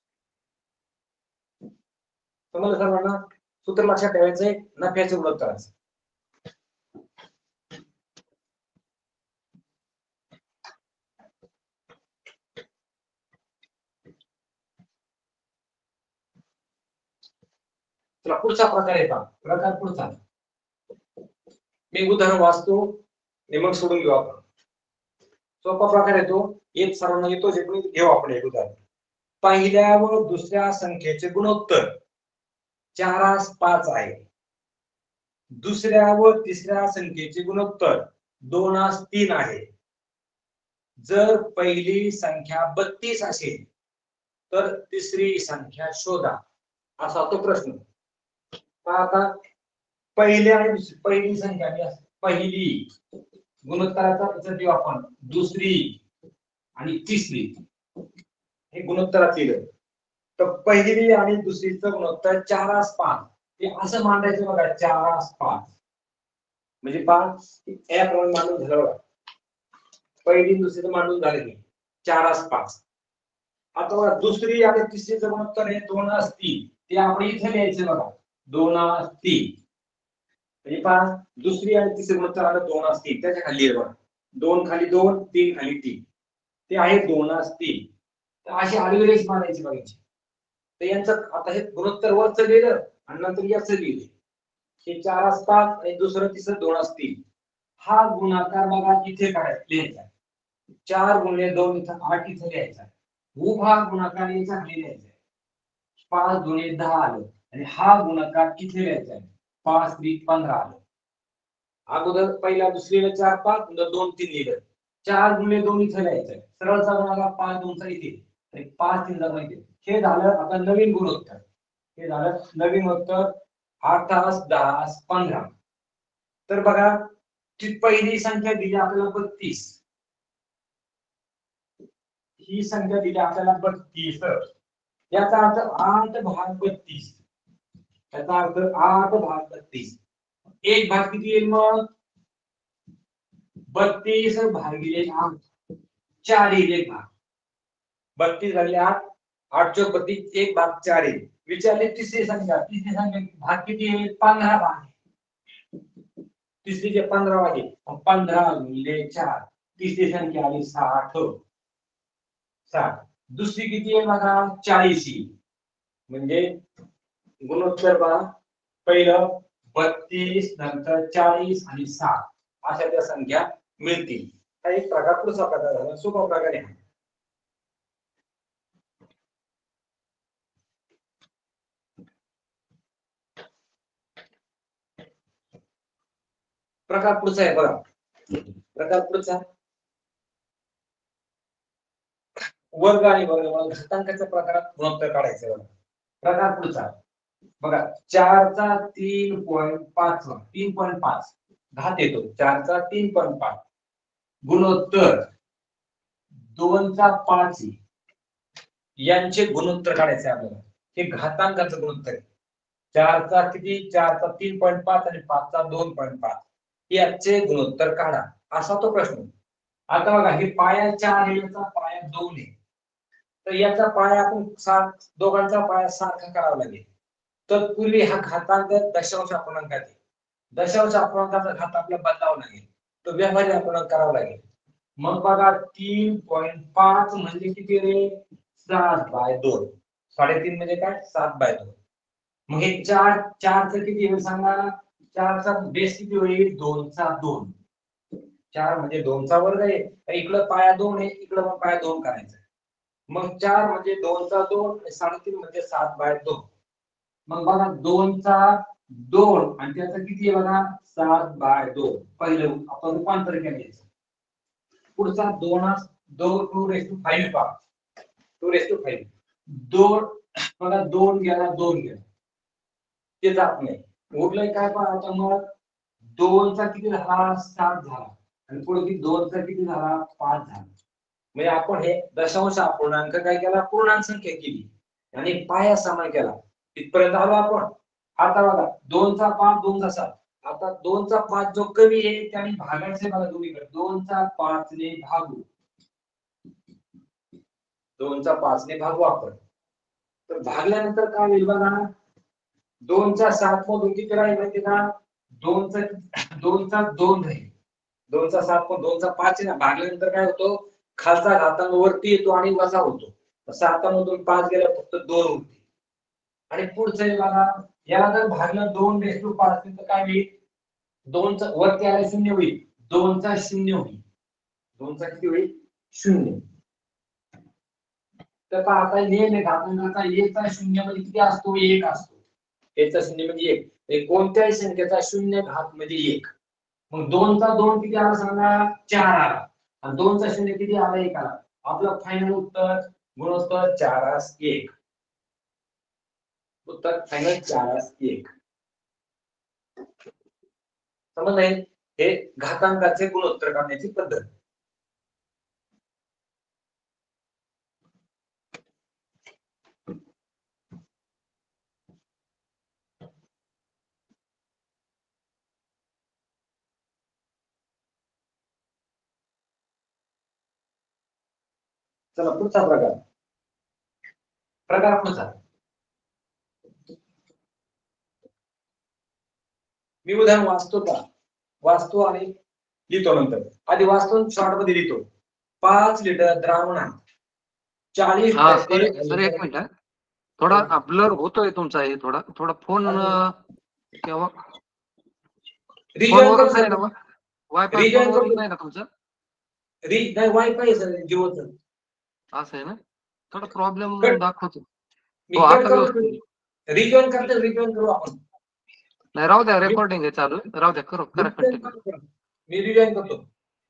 तुम्हाला सर्वांना सूत्र लक्षात ठेवायचंय नफ्याचे गुणोत्तराचं चला पुढचा प्रकार येतात प्रकार पुढचा मी उदाहरण वाचतो मग सोडून घेऊ आपण सोपा प्रकार येतो एक सर्वांना येतो जे पण घेऊ आपण एक उदाहरण पहिल्या व दुसऱ्या संख्येचे गुणोत्तर 4:5 आहे दुसऱ्या व तिसऱ्या संख्येचे गुणोत्तर 2:3 आहे जर पहिली संख्या 32 असेल तर तिसरी संख्या शोधा असा तो प्रश्न आता पहिली आणि पहिली संख्या पहिली गुणोत्तराचा विचार देऊ आपण दुसरी आणि तिसरी हे गुणोत्तरात लिहिलं तर पहिली आणि दुसरीचं गुणोत्तर 4:5 हे असं मांडायचं बघा 4:5 म्हणजे 5 या प्रमाणे मांडून झालं बघा पहिली दुसरीचं मांडून झाले 4s5. आता बघा दुसरी आणि तिसरीचं गुणोत्तर हे 2s3 ते आपण इथे लिहायचे बघा 2s3. म्हणजे पहा दुसरी आणि तिसरी गुणोत्तर आलं 2s3 त्याच्या खाली आहे बघा 2 खाली 2 3 खाली 3 ते आहे 2s3. तर अशी आडवी रेष मारायची बघायची. तर यांचं आता हे गुणोत्तर वरचं लिहिलं आणि नंतर याचं लिहिलं हे 4s5 आणि दुसरं तिसरं 2s3. हा गुणाकार बघा इथे काय लिहायचा 4 गुणिले 2 इथं 8 इथे लिहायचा. उभा गुणाकार याच्या खाली लिहायचा 5 गुणिले 10 आलं आणि हा गुणाकार इथे लिहायचा 5 3 15 आलं. अगोदर पहिला दुसरीला 4 5 नंतर 2 3 लिहिलं 4 गुणिले 2 इथे लिहायचं सरळचा गुणाकार 5 2 चा इथे आणि 5 3 चा इथे. हे झालं आता नवीन गुणोत्तर. हे झालं नवीन गुणोत्तर 8s 10s 15. तर बघा ती पहिली संख्या दिली आपल्याला 32. ही संख्या दिली आपल्याला 32. याचा अर्थ 8 भाग 32. याचा अर्थ 8 भाग 32. एक भाग किती येईल मग 32 भागिले 8 4 येईल एक भाग 32 भागिले 8 8 चौक 32 एक भाग 4 येईल. विचारले तिसरी संख्या भाग किती येईल 15 भाग. तिसरीचे 15 भागे 15 गुणिले 4 तिसरी संख्या आली 60. दुसरी किती आहे बघा 40 येईल. म्हणजे गुणोत्तर बघा पहिलं 32 नंतर 40 आणि 60 अशा त्या संख्या मिळतील. हा एक प्रकार पुढचा प्रकार झाला सोपा प्रकार आहे. प्रकार पुढचा आहे बघा प्रकार पुढचा वर्ग आणि वर्गमूळ घातांकाच्या प्रकारात गुणोत्तर काढायचं बघा. प्रकार पुढचा बघा 4 चा 3.5 3.5 घात येतो 4 चा 3.5 गुणोत्तर 2 चा 5 यांचे गुणोत्तर काढायचे आपल्याला. हे घातांकाचं गुणोत्तर आहे. 4 चा किती 4 चा 3.5 आणि 5 चा 2.5 याचे गुणोत्तर काढा असा तो प्रश्न. आता बघा हे पाया 4 आहे याचा पाया 2 आहे. तर याचा पाया आपण दोघांचा पाया सारखा करावा लागेल. तत्पूर्वी हा घातांक दशांश अपूर्णांक आहे. दशांश अपूर्णांकाचा घात आपल्याला बदलावा लागेल. तो व्यवहारी अपूर्णांक करावा लागेल. मग बघा 3.5 म्हणजे किती रे 7/2. 3.5 म्हणजे काय 7/2. मग हे 4 4 चं किती होईल सांगा 4 चा बेस किती होईल 2 चा 2. 4 म्हणजे 2 चा वर्ग आहे. इकडं पाया 2 आहे इकडं पण पाया 2 करायचा. मग 4 म्हणजे 2 चा 2 आणि 3.5 म्हणजे 7/2. मग बघा 2 चा 2 आणि त्याचा किती आहे बघा 7/2. पहिलं आपण रूपांतर करायचं. पुढचा 2 पहा 2 2 बघा 2 गेला 2 गेला ते जात नाही. उरलंय काय पहा आता मग 2 चा किती झाला 7 झाला आणि पुढे किती 2 चा किती झाला 5 झाला. म्हणजे आपण हे दशांश अपूर्णांक काय केला पूर्णांक संख्या केली आणि पाया समान केला इथपर्यंत आलो आपण. आता बघा 2 चा 5 2 चा 7. आता 2 चा 5 जो कमी आहे त्याने भागायचे बघा दोन्हीकडे 2 चा 5 ने भागू 2 चा 5 ने भागू आपण. तर भागल्यानंतर काय होईल बघा 2 चा 7 मधून किती राहील माहिती का 2 चा 2 राहील. 2 चा 7 पण 2 चा 5 आहे ना भागल्यानंतर काय होतो खालचा घातांक वरती येतो आणि वजा होतो. 7 मधून 5 गेला फक्त 2 उरते. आणि पुढचं बघा याला जर भागलं 2/5 तर काय होईल 2 चा वरती आला 0 होईल 2 चा 0 होईल. 2 चा किती होईल 0. तर पहा आता नेहमी आहे घातांकाचा 1 चा 0 म्हणजे किती असतो 1 असतो. 1 चा 0 म्हणजे 1. म्हणजे कोणत्याही संख्येचा 0 घात म्हणजे 1. मग 2 चा 2 किती आला सांगा 4 आला आणि 2 चा 0 किती आला 1 आला. आपलं फायनल उत्तर गुणोत्तर 4/1. उत्तर फायनल 4/1. समजलंय हे घातांकाचे गुणोत्तर काढण्याची पद्धत. चला पुढचा प्रकार पुढचा. मी उदाहरण वाचतो का? वाचतो आणि लिहितो नंतर. आधी वाचतो शॉर्ट मध्ये लिहितो. 5 लिटर द्रावणात 40 हा टक्के सर एक मिनिट. थोडा ब्लर होतोय तुमचा हे थोडा फोन किंवा रिजॉइन फोनवरून कर नाही सर. ना मग? वायफाय रिजॉइन फोनवरून करतो. नाही ना तुमचं? नाही वायफाय सर जिओचं. असं आहे ना, थोडा प्रॉब्लेम कट दाखवतो. मी हो कट आता करतो. व्यवस्थित. रिजॉइन करतो. रिजॉइन करू आपण. नाही राहू द्या, रेकॉर्डिंग आहे चालू. राहू द्या, करा कंटिन्यू. मी रिजॉइन करतो.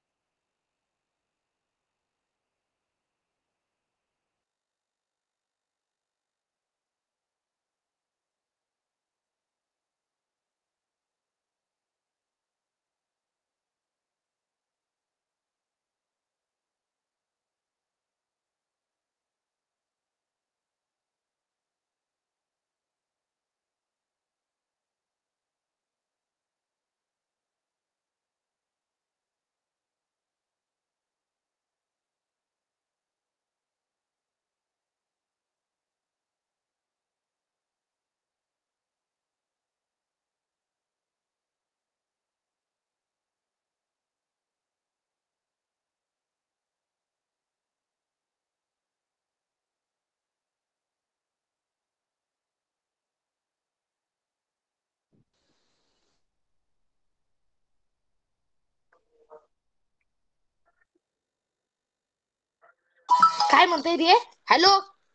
काय म्हणतोय रे? हॅलो.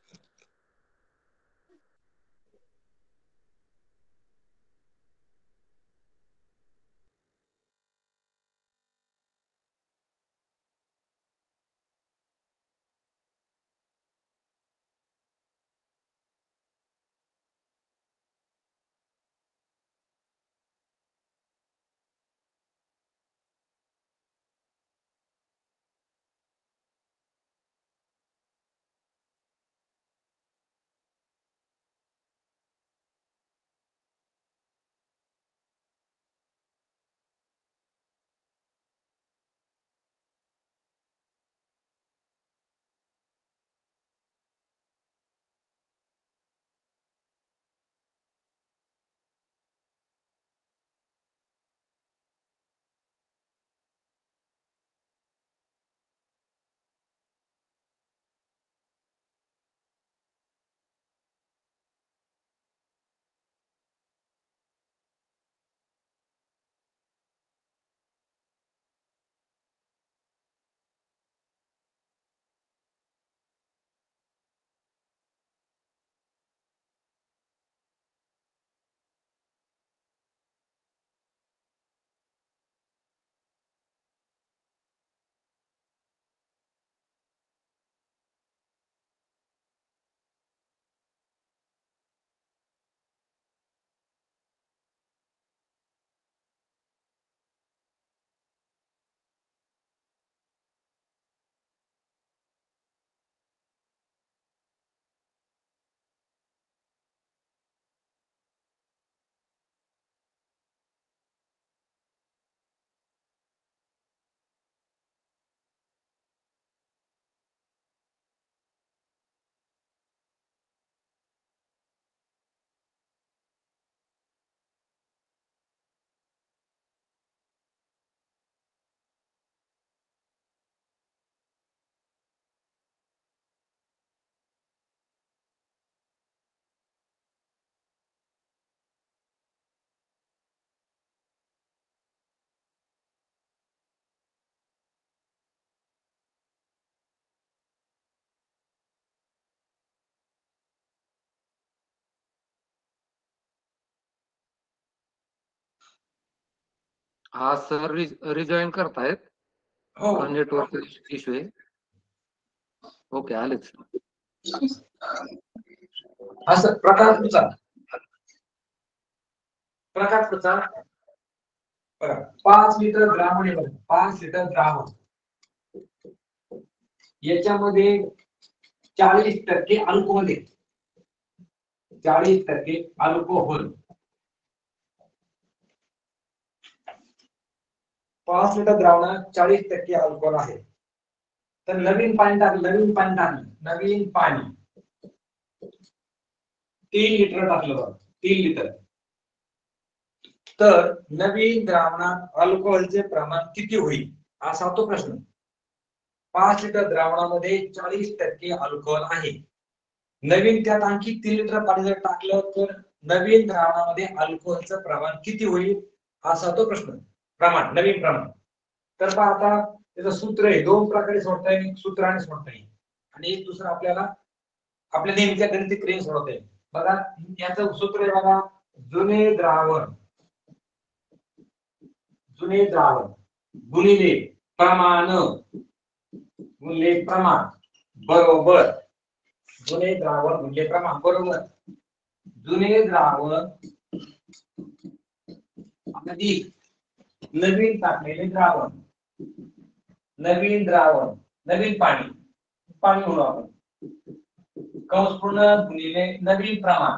हा सर रिजॉईन करतायत. हो. नेटवर्क इश्यू आहे. ओके आलेच. असं प्रकार पुढचा. प्रकार पुढचा. 5 लिटर द्रावण आहे. 5 लिटर द्रावण. याच्यामध्ये 40% अल्कोहोल आहे. 40% अल्कोहोल. 5 लिटर द्रावणात 40% अल्कोहोल आहे. तर नवीन पाणी टाकलं नवीन पाणी 3 लिटर टाकलं बघा 3 लिटर. तर नवीन द्रावणात अल्कोहोलचे प्रमाण किती होईल असा तो प्रश्न. 5 लिटर द्रावणामध्ये 40% अल्कोहोल आहे. नवीन त्यात आणखी 3 लिटर पाणी जर टाकलं तर नवीन द्रावणामध्ये अल्कोहोलचं प्रमाण किती होईल असा तो प्रश्न. प्रमाण नवीन प्रमाण. तर पहा आता त्याचं सूत्र आहे. दोन प्रकारे सोडता येईल, सूत्राने सोडता येईल आणि एक दुसरं आपल्याला आपल्या नेहमीच्या गणिती क्रियेने सोडवता येईल. बघा याचं सूत्र आहे बघा, जुने द्रावण गुणिले प्रमाण बरोबर जुने द्रावण गुणिले प्रमाण बरोबर जुने द्रावण अधिक नवीन टाकलेले द्रावण नवीन पाणी म्हणू आपण कंस पूर्ण गुणिले नवीन प्रमाण.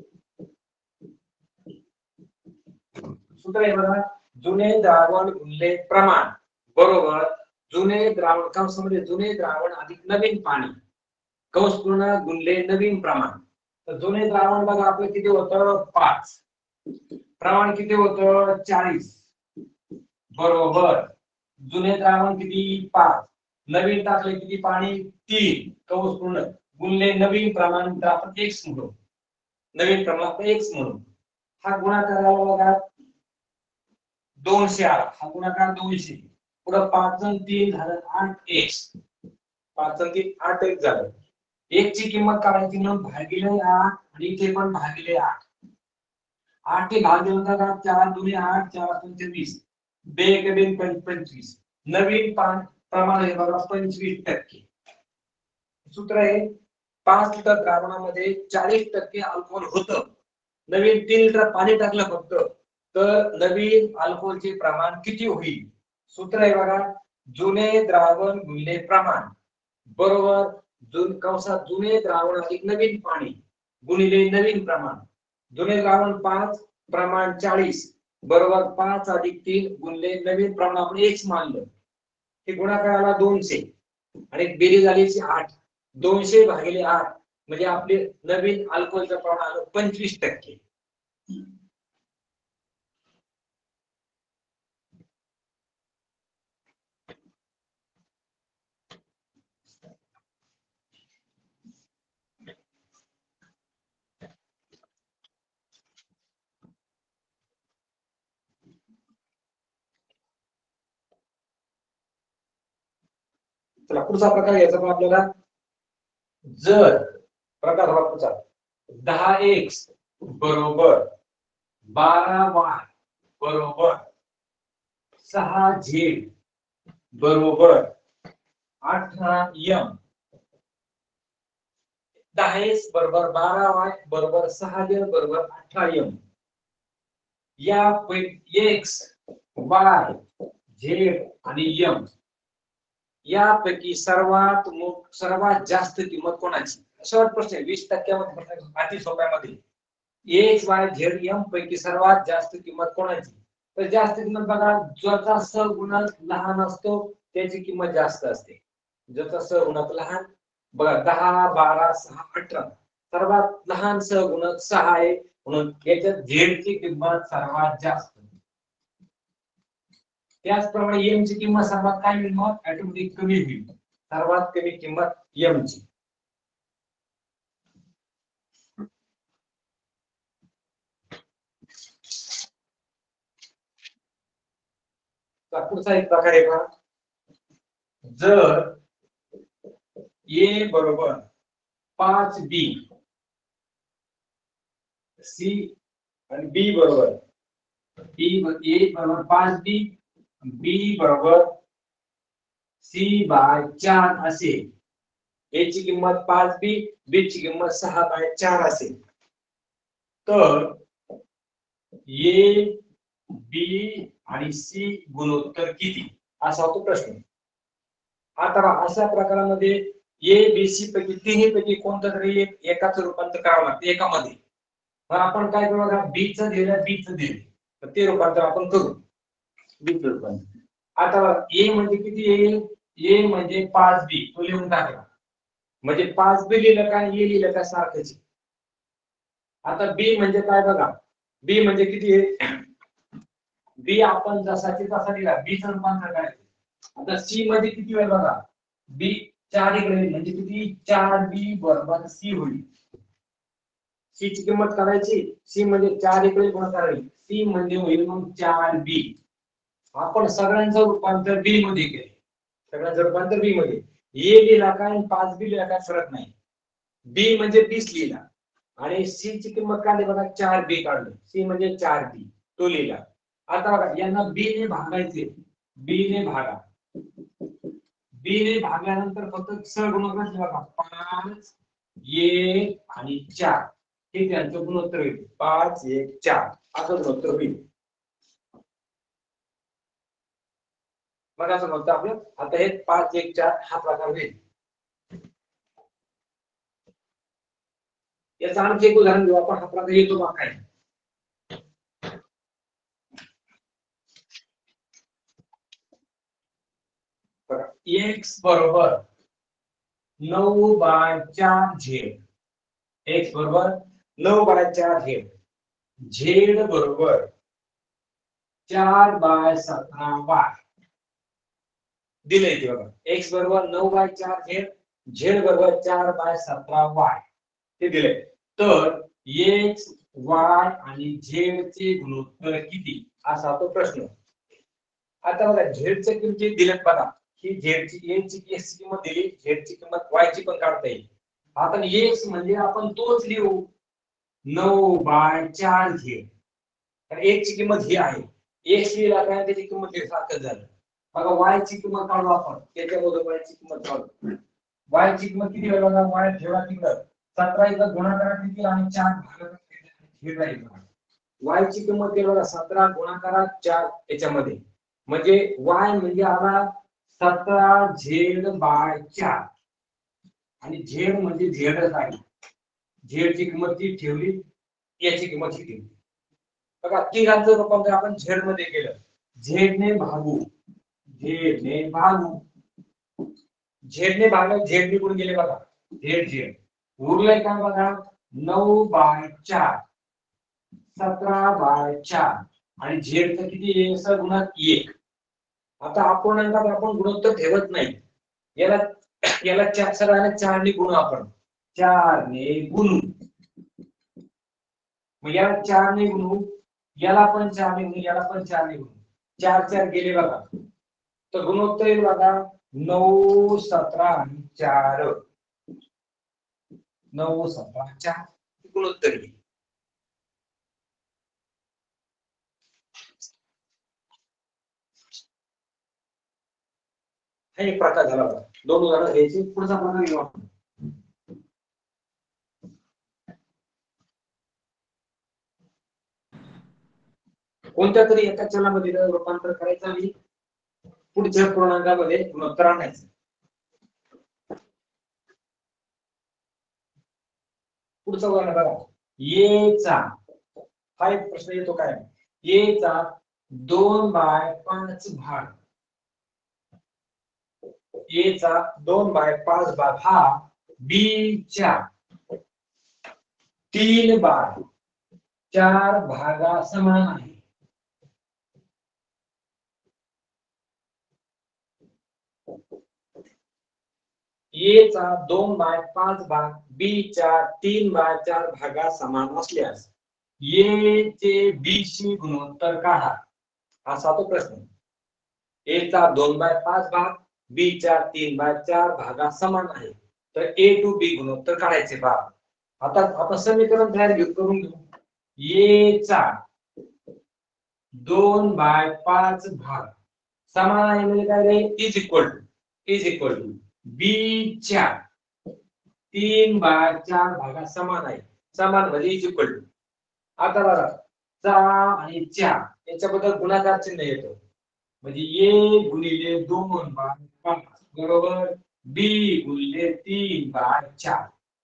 सूत्र आहे बघा, जुने द्रावण गुणिले प्रमाण बरोबर जुने द्रावण कंसामध्ये जुने द्रावण अधिक नवीन पाणी कंस पूर्ण गुणिले नवीन प्रमाण. तर जुने द्रावण बघा आपलं किती होतं 5, प्रमाण किती होतं 40 बरोबर जुने द्रावण किती 5, नवीन टाकले किती पाणी 3 कंस पूर्ण गुणिले नवीन प्रमाण तर आपण x म्हणू. नवीन प्रमाण आपण x म्हणू. हा गुणाकार आला बघा 200 आला. हा गुणाकार 200 पुढे 5 आणि 3 झालं 8x 5 आणि 3 8x झालं. x ची किंमत काढायची म्हणून भागिले 8 आणि इथे पण भागिले 8. 8 चे भाग देऊन टाका 4 दुनी 8 4 पंचे 20 2 1 2 25. नवीन प्रमाण आहे बघा 25%. सूत्र आहे 5 लिटर द्रावणामध्ये 40% अल्कोहोल होतं. नवीन 3 लिटर पाणी टाकलं फक्त तर नवीन अल्कोहोलचे प्रमाण किती होईल. सूत्र आहे बघा, जुने द्रावण गुणिले प्रमाण बरोबर कंसात जुने द्रावण अधिक नवीन पाणी गुणिले नवीन प्रमाण. जुने द्रावण 5 प्रमाण 40 बरोबर 5 अधिक 3 गुणिले नवीन प्रमाण आपण x मानलं. हे गुणाकार आला 200 आणि बेरीज झाली 8. 200 भागिले 8 म्हणजे आपले नवीन अल्कोहोलचं प्रमाण आलं 25%. चला पुढचा प्रकार घ्यायचा पण आपल्याला. जर प्रकार पुढचा 10x बरोबर 12y बरोबर 6z बरोबर 18m 10x बरोबर 12y बरोबर 6z बरोबर 18m या x y z आणि m यापैकी सर्वात जास्त किंमत कोणाची. शॉर्ट प्रश्न 20% अति सोप्यामध्ये x y z m पैकी सर्वात जास्त किंमत कोणाची. तर जास्त किंमत बघा ज्याचा सहगुणक लहान असतो त्याची किंमत जास्त असते. ज्याचा सहगुणक लहान बघा 10 12 6 18 सर्वात लहान सहगुणक 6 आहे म्हणून याच्यात z ची किंमत सर्वात जास्त. त्याचप्रमाणे m ची किंमत सर्वात काय होईल मग ऑटोमॅटिक कमी होईल. सर्वात कमी किंमत m ची. पुढचा एक प्रकार आहे बघा, जर a बरोबर 5b c आणि b बरोबर a बरोबर 5b b बरोबर c बाय 4 असेल. a ची किंमत 5b b ची किंमत 6/4 असेल तर a b आणि c गुणोत्तर किती असा तो प्रश्न. आता अशा प्रकारामध्ये a b c पैकी तिन्ही पैकी कोणतं तरी एकाचं रूपांतर करावं लागतं एकामध्ये. मग आपण काय करू बघा b चं दिलं b चं दिलं तर ते रूपांतर आपण करू b चं रूपांतर. आता a म्हणजे किती येईल ए म्हणजे 5b तो लिहून टाकला. म्हणजे 5b लिहिलं का ए लिहिलं का सारखंच. आता बी म्हणजे काय बघा. बी म्हणजे किती आहे. बी आपण जसाची तसा लिहिला. बी चं रूपांतर करायचं. आता सी मध्ये किती वेळ बघा. बी 4 इकडे म्हणजे किती 4b बरोबर सी होईल. सी ची किंमत करायची. सी म्हणजे 4 इकडे गुणाकार करायची. सी म्हणजे होईल मग 4b. आपण सगळ्यांचं रूपांतर बी मध्ये केले. सगळ्यांचं रूपांतर बी मध्ये. ए लिहिला काय 5b लिहिला काय फरक नाही. बी म्हणजे 20 लिहिला आणि सी ची किंमत काढली बघा 4b काढली. सी म्हणजे 4b तो लिहिला. आता बघा यांना बी ने भागायचे. बी ने भागा. बी ने भागल्यानंतर फक्त सहगुणक बघा 5 1 आणि 4 हे त्यांचं गुणोत्तर होईल. 5 1 4 असं गुणोत्तर होईल. मग असं म्हणतो आपलं. आता हे 5 1 4 हा प्रकार होईल. याचं आणखी एक उदाहरण घेऊ आपण. हा प्रकार येतो बघा काय. एक्स बरोबर 9/4 झेड. एक्स बरोबर 9/4 झेड. झेड बरोबर 4/17 वाय दिले ते बघा. एक्स बरोबर 9/4 झेड. झेड बरोबर 4/17 वाय हे दिले. तर एक्स वाय आणि झेड चे गुणोत्तर किती असा तो प्रश्न. आता बघा झेडच्या किमती दिल्यात बघा. ही झेडची एक्स ची किंमत दिली. झेडची किंमत वाय ची पण काढता येईल. आता एक्स म्हणजे आपण तोच लिहू 9/4 झेड. तर एक्स ची किंमत ही आहे. एक्स लिहिला काय त्याची किंमत सारखंच झालं. बघा वाय ची किंमत काढू आपण. त्याच्यामध्ये वाय ची किंमत काढू. वाय ची किंमत किती आहे बघा. वाय ठेवा तिकडं 17 इथं गुणाकारात किती आणि 4 भागाकारात किती राहील. वाय ची किंमत आहे बघा 17 गुणाकारात 4 याच्यामध्ये. म्हणजे वाय म्हणजे आला 17 झेड/4 आणि झेड म्हणजे झेडच आहे. झेड ची किंमत ती ठेवली. याची किंमत ही ठेवली. बघा तिघांचं रूपांतर आपण झेड मध्ये केलं. झेड ने भागू. झेड ने भागू. झेड ने भागलं. झेड निघून गेले बघा. झेड झेड उरलंय काय बघा 9/4 17/4 आणि झेड तर किती आहे सगुणक 1. आता अपूर्णांकात आपण गुणोत्तर ठेवत नाही. याला याला 4 ने गुणू आपण. 4 ने गुणू. मग याला 4 ने गुणू. याला पण 4 ने गुणू. याला पण 4 ने गुणू. 4 4 गेले बघा. तर गुणोत्तर येईल बघा 9 17 आणि 4. 9 17 4 गुणोत्तर येईल. हा एक प्रकार झाला होता. 2 उदाहरणं घ्यायची. पुढचा प्रकार घेऊ आपण. कोणत्या तरी एका चलामध्ये रूपांतर करायचं आणि पुढच्या पूर्णांकामध्ये गुणोत्तर आणायचं. पुढचा उदाहरण बघा. ए चा हा एक प्रश्न येतो काय. ए चा 2/5 भाग. ए चा 2/5 भाग हा बी च्या 3/4 भागा समान आहे. ए चा 2/5 भाग बी च्या 3/4 भागा समान असल्यास ए चे बी शी गुणोत्तर काढा असा तो प्रश्न. ए चा 2/5 भाग बी च्या 3/4 भागा समान आहे. तर ए टू बी गुणोत्तर काढायचे बा. आता आपण समीकरण तयार करून घेऊ. ए चा 2/5 भाग समान आहे म्हणजे काय रे इज इक्वल टू बी च्या 3/4 भागा समान आहे. समान म्हणजे इज इक्वल टू. आता बघा 4 आणि 4 याच्याबद्दल गुणाकार चिन्ह येतो. म्हणजे ए गुणिले 2/5 बरोबर बी गुणिले 3/4.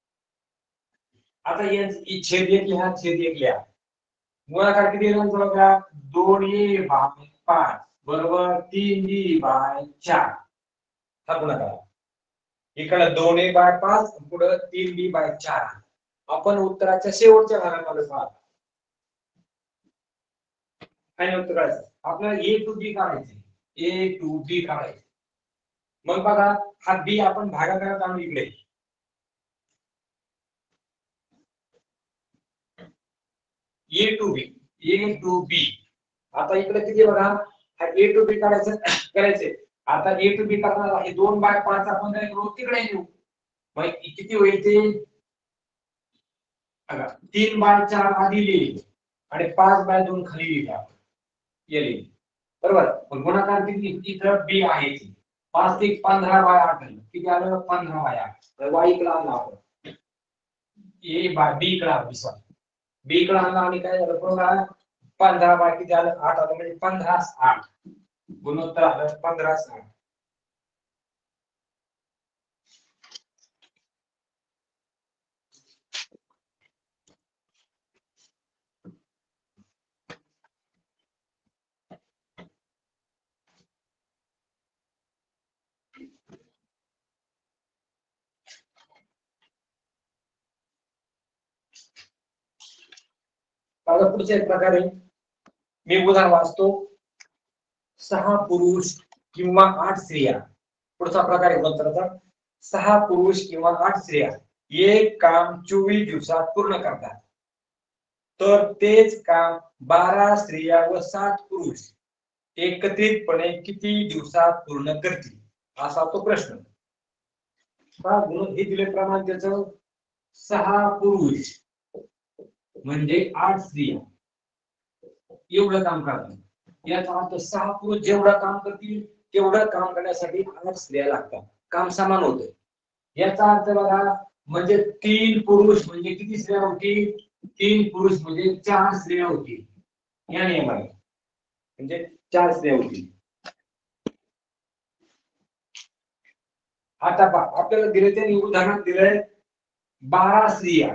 आता छेद एक लिहा. छेद एक लिहा. गुणाकार किती येणार बघा 2a/5 बरोबर 3b/4. हा गुणाकार. इकडे 2a/5 पुढे 3b/4. आपण उत्तराच्या शेवटच्या भागामध्ये पाहतो. काय उत्तर काढायचं आपल्याला a to b काढायचे. a to b काढायचे. मग बघा हा b आपण भागाकारात आणू इकडे. a to b आता इकडे किती बघा हा a to b करायचे. आता a to b करणार आहे 2/5 आपण काय करू तिकडे नेऊ. मग किती होईल ते बघा 3/4 आधी लिहिली आणि 5/2 खाली लिहिली येईल बरोबर. पण गुणाकार किती इथं b आहे 5 ते 15/8 किती आलं 15/8. तर y इकडे आणला आपण b इकडे आणला b इकडे आणला आणि काय झालं बघा 15 किती आलं 8 आलं म्हणजे 15/8 गुणोत्तर आलं 15/8. आता पुढच्या प्रकारे मी उदाहरण वाचतो. 6 पुरुष किंवा 8 स्त्रिया. पुढचा प्रकार आहे गुणोत्तराचा. 6 पुरुष किंवा 8 स्त्रिया एक काम 24 दिवसात पूर्ण करतात. तर तेच काम 12 स्त्रिया व 7 पुरुष एकत्रितपणे किती दिवसात पूर्ण करतील असा तो प्रश्न. हे दिले प्रमाण त्याचं 6 पुरुष म्हणजे 8 स्त्रिया एवढं काम करतात. याचा अर्थ 6 पुरुष जेवढं काम करतील तेवढं काम करण्यासाठी 8 स्त्रिया लागतात. काम समान होतं. याचा अर्थ बघा म्हणजे 3 पुरुष म्हणजे किती स्त्रिया होतील 3 पुरुष म्हणजे 4 स्त्रिया होतील. या नियमाने म्हणजे 4 स्त्रिया होतील. आता पहा आपल्याला दिले ते उदाहरण दिलंय 12 स्त्रिया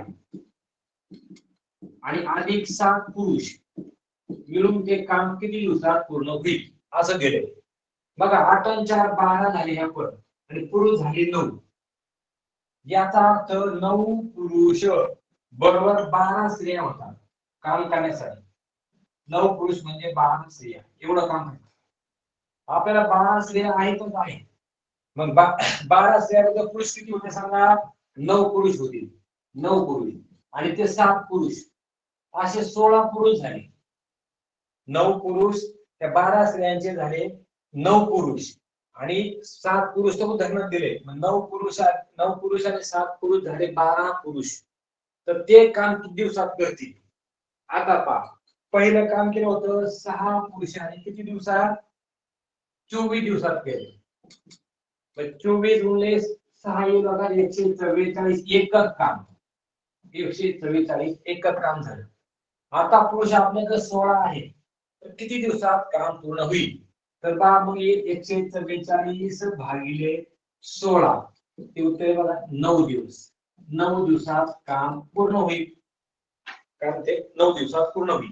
आणि अधिक 7 पुरुष मिळून ते काम किती दिवसात पूर्ण होईल असं दिलंय. बघा 8 आणि 4 12 झाले ह्या पण आणि पुरुष झाले 9. याचा अर्थ 9 पुरुष बरोबर 12 स्त्रिया होतात काम करण्यासाठी. 9 पुरुष म्हणजे 12 स्त्रिया एवढं काम करतात. आपल्याला 12 स्त्रिया आहेतच आहे. मग 12 स्त्रिया पुरुष किती होते सांगा 9 पुरुष होतील. 9 पुरुष आणि ते 7 पुरुष असे 16 पुरुष झाले. 9 पुरुष त्या 12 स्त्रियांचे झाले 9 पुरुष आणि 7 पुरुष तर उदाहरणात दिले. 9 पुरुष आणि 7 पुरुष झाले 12 पुरुष. तर ते काम किती दिवसात करतील. आता पहा पहिलं काम केलं होतं 6 पुरुषांनी किती दिवसात 24 दिवसात केलं. 24 गुणिले 6 येईल बघा 144 एकच काम 144 एकच काम झालं. आता पुरुष आपल्याकडे 16 आहे तर किती दिवसात काम पूर्ण होईल. तर पहा मग 144 भागिले 16 ते उत्तर बघा 9 दिवस. 9 दिवसात काम पूर्ण होईल. कारण ते 9 दिवसात पूर्ण होईल.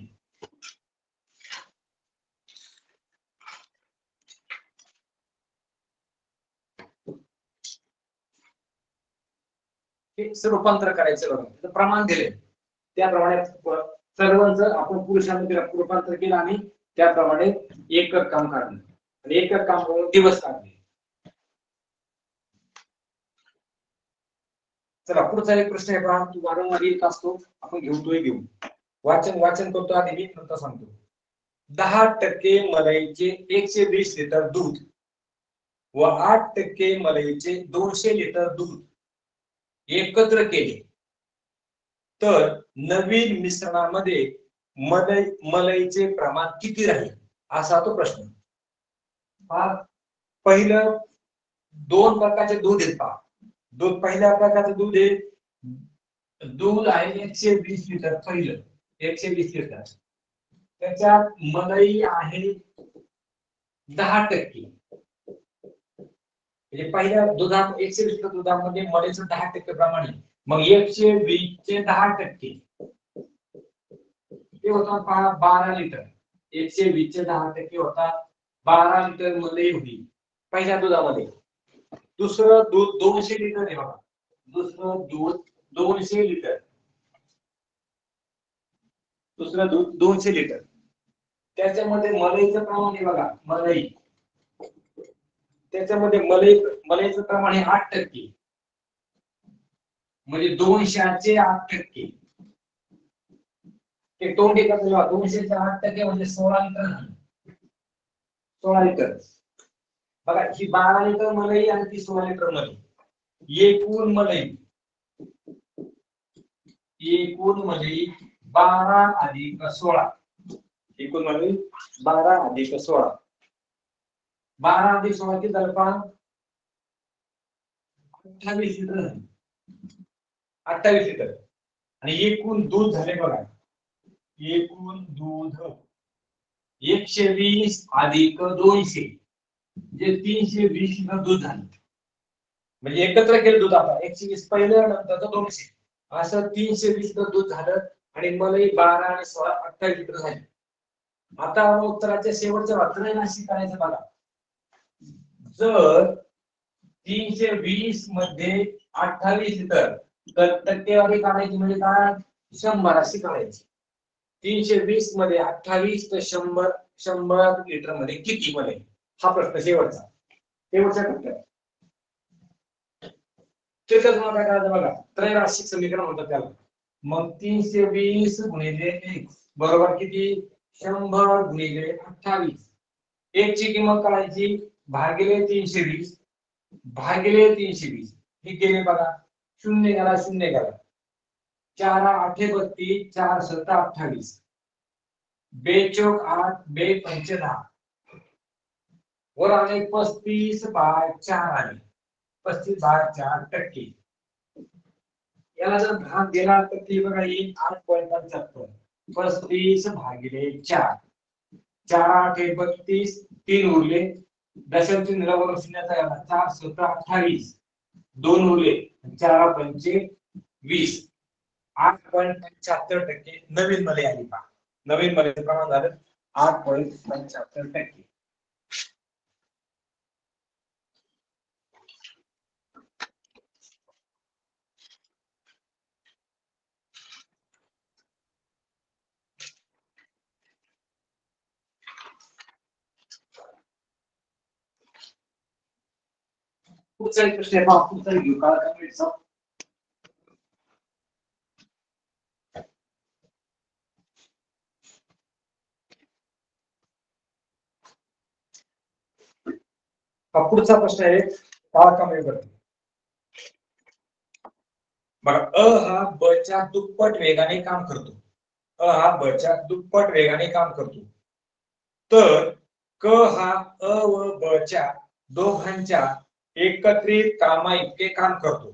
रूपांतर करायचं बघा प्रमाण दिले त्याप्रमाणे सर्वांचं आपण पुरुषांमध्ये रूपांतर केलं आणि त्याप्रमाणे एकच काम काढलं आणि एकच काम करून दिवस काढले. चला पुढचा एक प्रश्न आहे पहा. तू वारंवार येत असतो आपण घेऊ वाचन करतो आधी मी नंतर सांगतो. 10% मलाईचे 120 लिटर दूध व 8% मलाईचे 200 लिटर दूध एकत्र केले तर नवीन मिश्रणामध्ये मलाईचे प्रमाण किती राहील असा तो प्रश्न. पहिलं 2 प्रकारचे दूध आहेत पहा. पहिल्या प्रकारचं दूध आहे दूध आहे 120 लिटर. पहिलं 120 लिटर त्याच्यात मलाई आहे 10%. म्हणजे पहिल्या दुधात 120 लिटर दुधामध्ये मलाईचं 10% प्रमाण आहे. मग 120 चे 10% ते होतात 12 लिटर. 120 चे 10% होतात 12 लिटर मलाई होईल पहिल्या दुधामध्ये. दुसरं दूध 200 लिटर आहे बघा. दुसरं दूध 200 लिटर. दुसरं दूध 200 लिटर. त्याच्यामध्ये मलईचं प्रमाण आहे बघा, मलई. त्याच्यामध्ये मलईचं प्रमाण आहे 8%. म्हणजे 200चे 8%. ते तोंडी कसं 200चे 8% म्हणजे 16 लिटर झालं. 16 लिटर. बघा ही 12 लिटर मलई आणि ती 16 लिटर मलई. एकूण मलई 12 अधिक 16. एकूण मलई 12 अधिक 16. 12 अधिक 16 किती झालं पहा? 28 लिटर झाले. 28 लिटर. आणि एकूण दूध झाले बघा. एकूण दूध 120 अधिक 200 म्हणजे 320 लिटर दूध झालं. म्हणजे एकत्र केलं दूध आता 120 पहिलं नंतर 200 असं 320 लिटर दूध झालं. आणि मलई 12 आणि 16 28 लिटर झाले. आता उत्तराच्या शेवटच्या वाक्याशी करायचं बघा. जर 320 मध्ये 28 लिटर तर टक्केवारी काढायची म्हणजे काय 100 अशी काढायची. 320 मध्ये 28 तर 100 लिटर मध्ये किती मलई? हा प्रश्न शेवटच्या टप्प्यात. त्याच्यात मला काय करायचं बघा, त्रैराशिक समीकरण म्हणतात त्याला. मग 320 गुणिले x बरोबर किती 100 गुणिले 28. x ची किंमत काढायची भागिले 320 भागिले 320. हे केले बघा, शून्य गेला 4 8 32 4 7 28. 2 चौक 8 2 पंच 10. वर आले 35/4 आले. 35/4%. याला जर भाग दिला तर ती बघा येईल 8.75. 35 भागिले 4. 4 8 32 3 उरले. दशम चिन्हावर शून्याचा याला 4 7 28. 2 उरले. 4 पंच 20. 8.75% नवीन मलई आली पहा. नवीन मलईचं प्रमाण झालं 8.75%. पुढचा एक प्रश्न आहे पहा, पुढचा घेऊ का कमेंटचा. पुढचा प्रश्न आहे काळ कमी करतो. बघा अ हा ब च्या दुप्पट वेगाने काम करतो. अ हा ब च्या दुप्पट वेगाने काम करतो. तर क हा अ व ब च्या दोघांच्या एकत्रित कामा इतके काम करतो.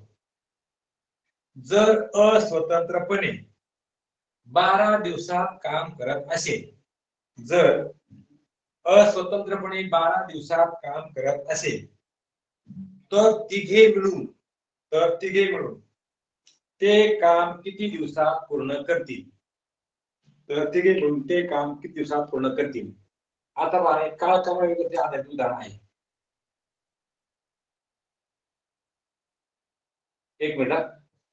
जर अ स्वतंत्रपणे 12 दिवसात काम करत असेल, जर अस्वतंत्रपणे 12 दिवसात काम करत असेल तर तिघे मिळून ते काम किती दिवसात पूर्ण करतील? तर तिघे मिळून ते काम किती दिवसात पूर्ण करतील? आता पहा काळ कमाईवरती आधारित उदाहरण आहे. एक मिनिट.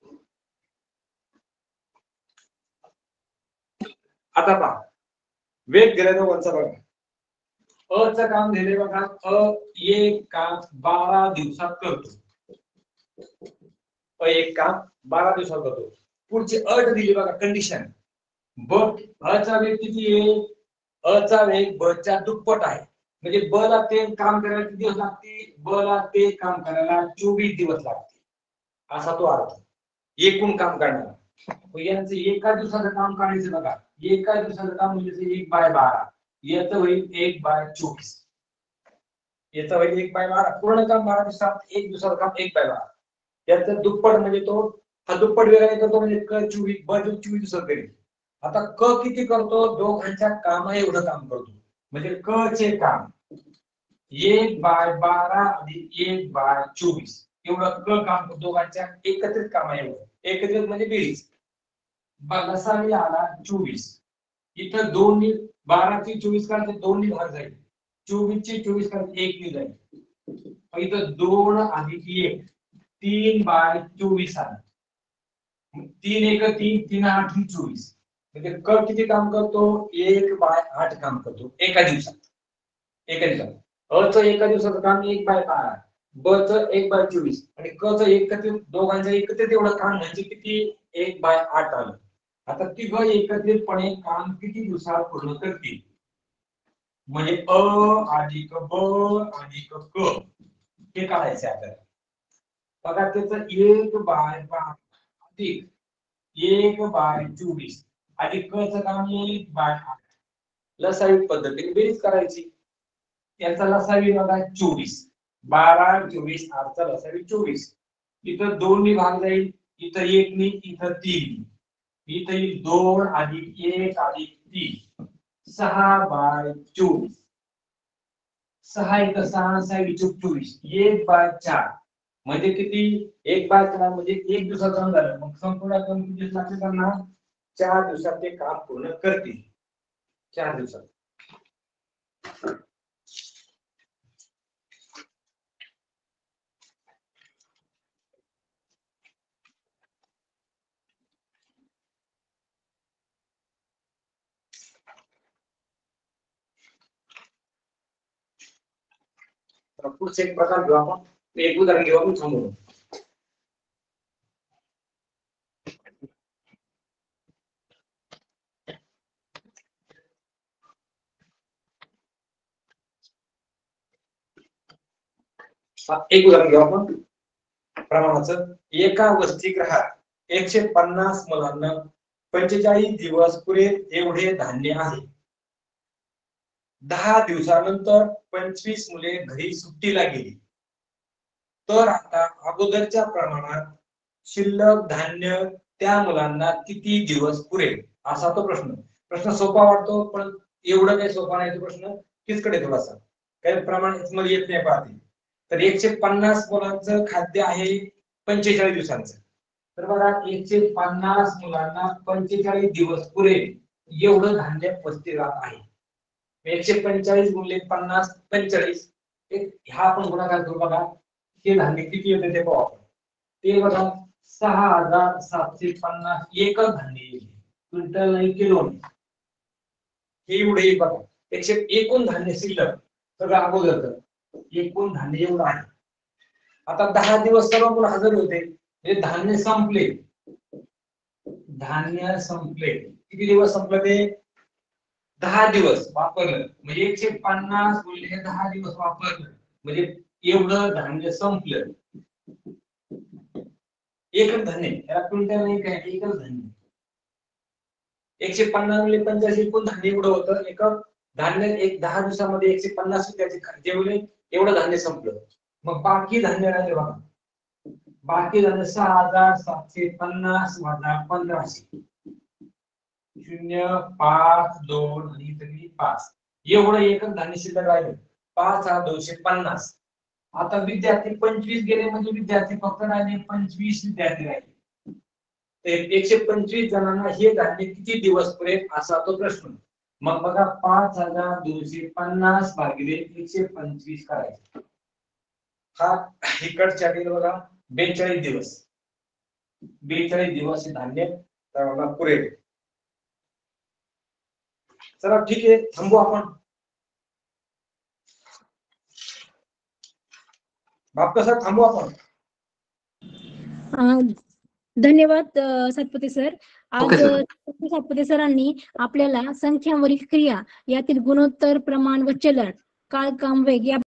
आता पहा वेग दिलेला वरचा बघा. अ चं काम दिले बघा. एक काम 12 दिवसात करतो. एक काम 12 दिवसात करतो. पुढची अट दिली बघा, कंडिशन. ब अ चा वेग किती आहे? अ चा वेग ब च्या दुप्पट आहे. म्हणजे ब ला ते काम करायला किती दिवस लागतील? ब ला ते काम करायला 24 दिवस लागतील. असा तो अर्थ. एकूण काम करणार. यांचं एका दिवसाचं काम काढायचं बघा. एका दिवसाचं काम म्हणजे 1/12. याचं होईल 1/24. याचं होईल 1/12. पूर्ण काम 12 दिवसात, एक दिवसाचं काम 1/12. याचं दुप्पट म्हणजे तो हा दुप्पट वेगाने करतो म्हणजे क 24 ब 24 दिवसात करेल. आता क किती करतो? दोघांच्या कामा एवढं काम करतो. म्हणजे क चे काम 1/12 अधिक 1/24 एवढं क काम दोघांच्या एकत्रित कामा एवढं. एकत्रित म्हणजे बेरीज. लसावी आला 24. इथं 2 12 ची 24 करायचं 2 ने भाग जाईल. 24 ची 24 करायचं 1 ने जाईल. इथं 2 अधिक 1 3/24 आलं. 3 एक 3 3 8 24 म्हणजे क किती काम करतो 1/8 काम करतो एका दिवसात. एका दिवसात अ चं एका दिवसाचं काम 1/12 ब चं 1/24 आणि क चं एकत्रित दोघांचं एकत्रित एवढं काम म्हणजे किती 1/8 आलं. आता तिघं एकत्रितपणे काम किती दिवसात पूर्ण करतील म्हणजे अ अधिक ब अधिक क हे काढायचे आपल्याला. बघा त्याचं 1/12 अधिक 1/24 अधिक क चं काम 1/8 लसावी पद्धतीने बेरीज करायची. याचा लसावी बघा 24 12 24 8 चा लसावी 24 इथं 2 नी भाग जाईल इथं 1 नी इथं 3 इथं येईल 2 अधिक 1 अधिक 3 6/24 6 एक 6 6 24 1/4 म्हणजे किती 1/4 म्हणजे एक दिवसाचं काम झालं. मग संपूर्ण काम किती दिवस लागतील त्यांना 4 दिवसात ते काम पूर्ण करतील. 4 दिवसात. पुढचे एक प्रकार घेऊ आपण. एक उदाहरण घेऊ आपण थांबू. एक उदाहरण घेऊ आपण प्रमाणाचं. एका वसतिगृहात 150 मुलांना 45 दिवस पुरेल एवढे धान्य आहे. 10 दिवसानंतर 25 मुले घरी सुट्टीला गेली तर आता अगोदरच्या प्रमाणात शिल्लक धान्य त्या मुलांना किती दिवस पुरेल असा तो प्रश्न. प्रश्न सोपा वाटतो पण एवढं काही सोपा नाही तो प्रश्न. किचकडे थोडासा काही प्रमाण मध्ये येत नाही पाहते. तर 150 मुलांचं खाद्य आहे 45 दिवसांचं. तर बघा 150 मुलांना 45 दिवस पुरेल एवढं धान्य वसतिगृहात आहे. 145 गुणिले 50 45 हा आपण गुणाकार करू. बघा हे धान्य किती येते ते पाहू आपण. ते बघा 6750 एकच धान्य येईल. क्विंटल नाही किलो हे एवढे येईल बघा. एकूण धान्य शिल्लक सगळं अगोदर एकूण धान्य एवढं आहे. आता 10 दिवस सर्व मुलं हजर होते हे धान्य संपले. धान्य संपले किती दिवस संपले ते 10 दिवस वापरलं म्हणजे 150 गुणिले 10 दिवस वापरलं म्हणजे एवढं धान्य संपलं. एकच धान्य याला क्विंटल नाही काय एकच धान्य. 150 गुणिले 45 एकूण धान्य एवढं होतं. एक धान्य एक 10 दिवसामध्ये 150 त्याचे जेवढे एवढं धान्य संपलं. मग बाकी धान्य राहिले बघा. बाकी धान्य 6750 वजा 1500 0 5 2 आणि तरी 5 एवढं एकच धान्य शिल्लक राहिलं 5250. आता विद्यार्थी 25 गेले म्हणजे विद्यार्थी फक्त राहिले 25 विद्यार्थी राहिले. तर 125 जणांना हे धान्य किती दिवस पुरेल असा तो प्रश्न. मग बघा 5250 भागिले 125 करायचं. हा इकडच्या बघा 42 दिवस 42 दिवस हे धान्य सर्वांना पुरेल. चला ठीक आहे थांबू आपण. बाप सर थांबू आपण. धन्यवाद सातपुते सर. आज ओके सर. सातपुते सरांनी आपल्याला संख्यांवरील क्रिया यातील गुणोत्तर प्रमाण व चलन काळ काम वेग या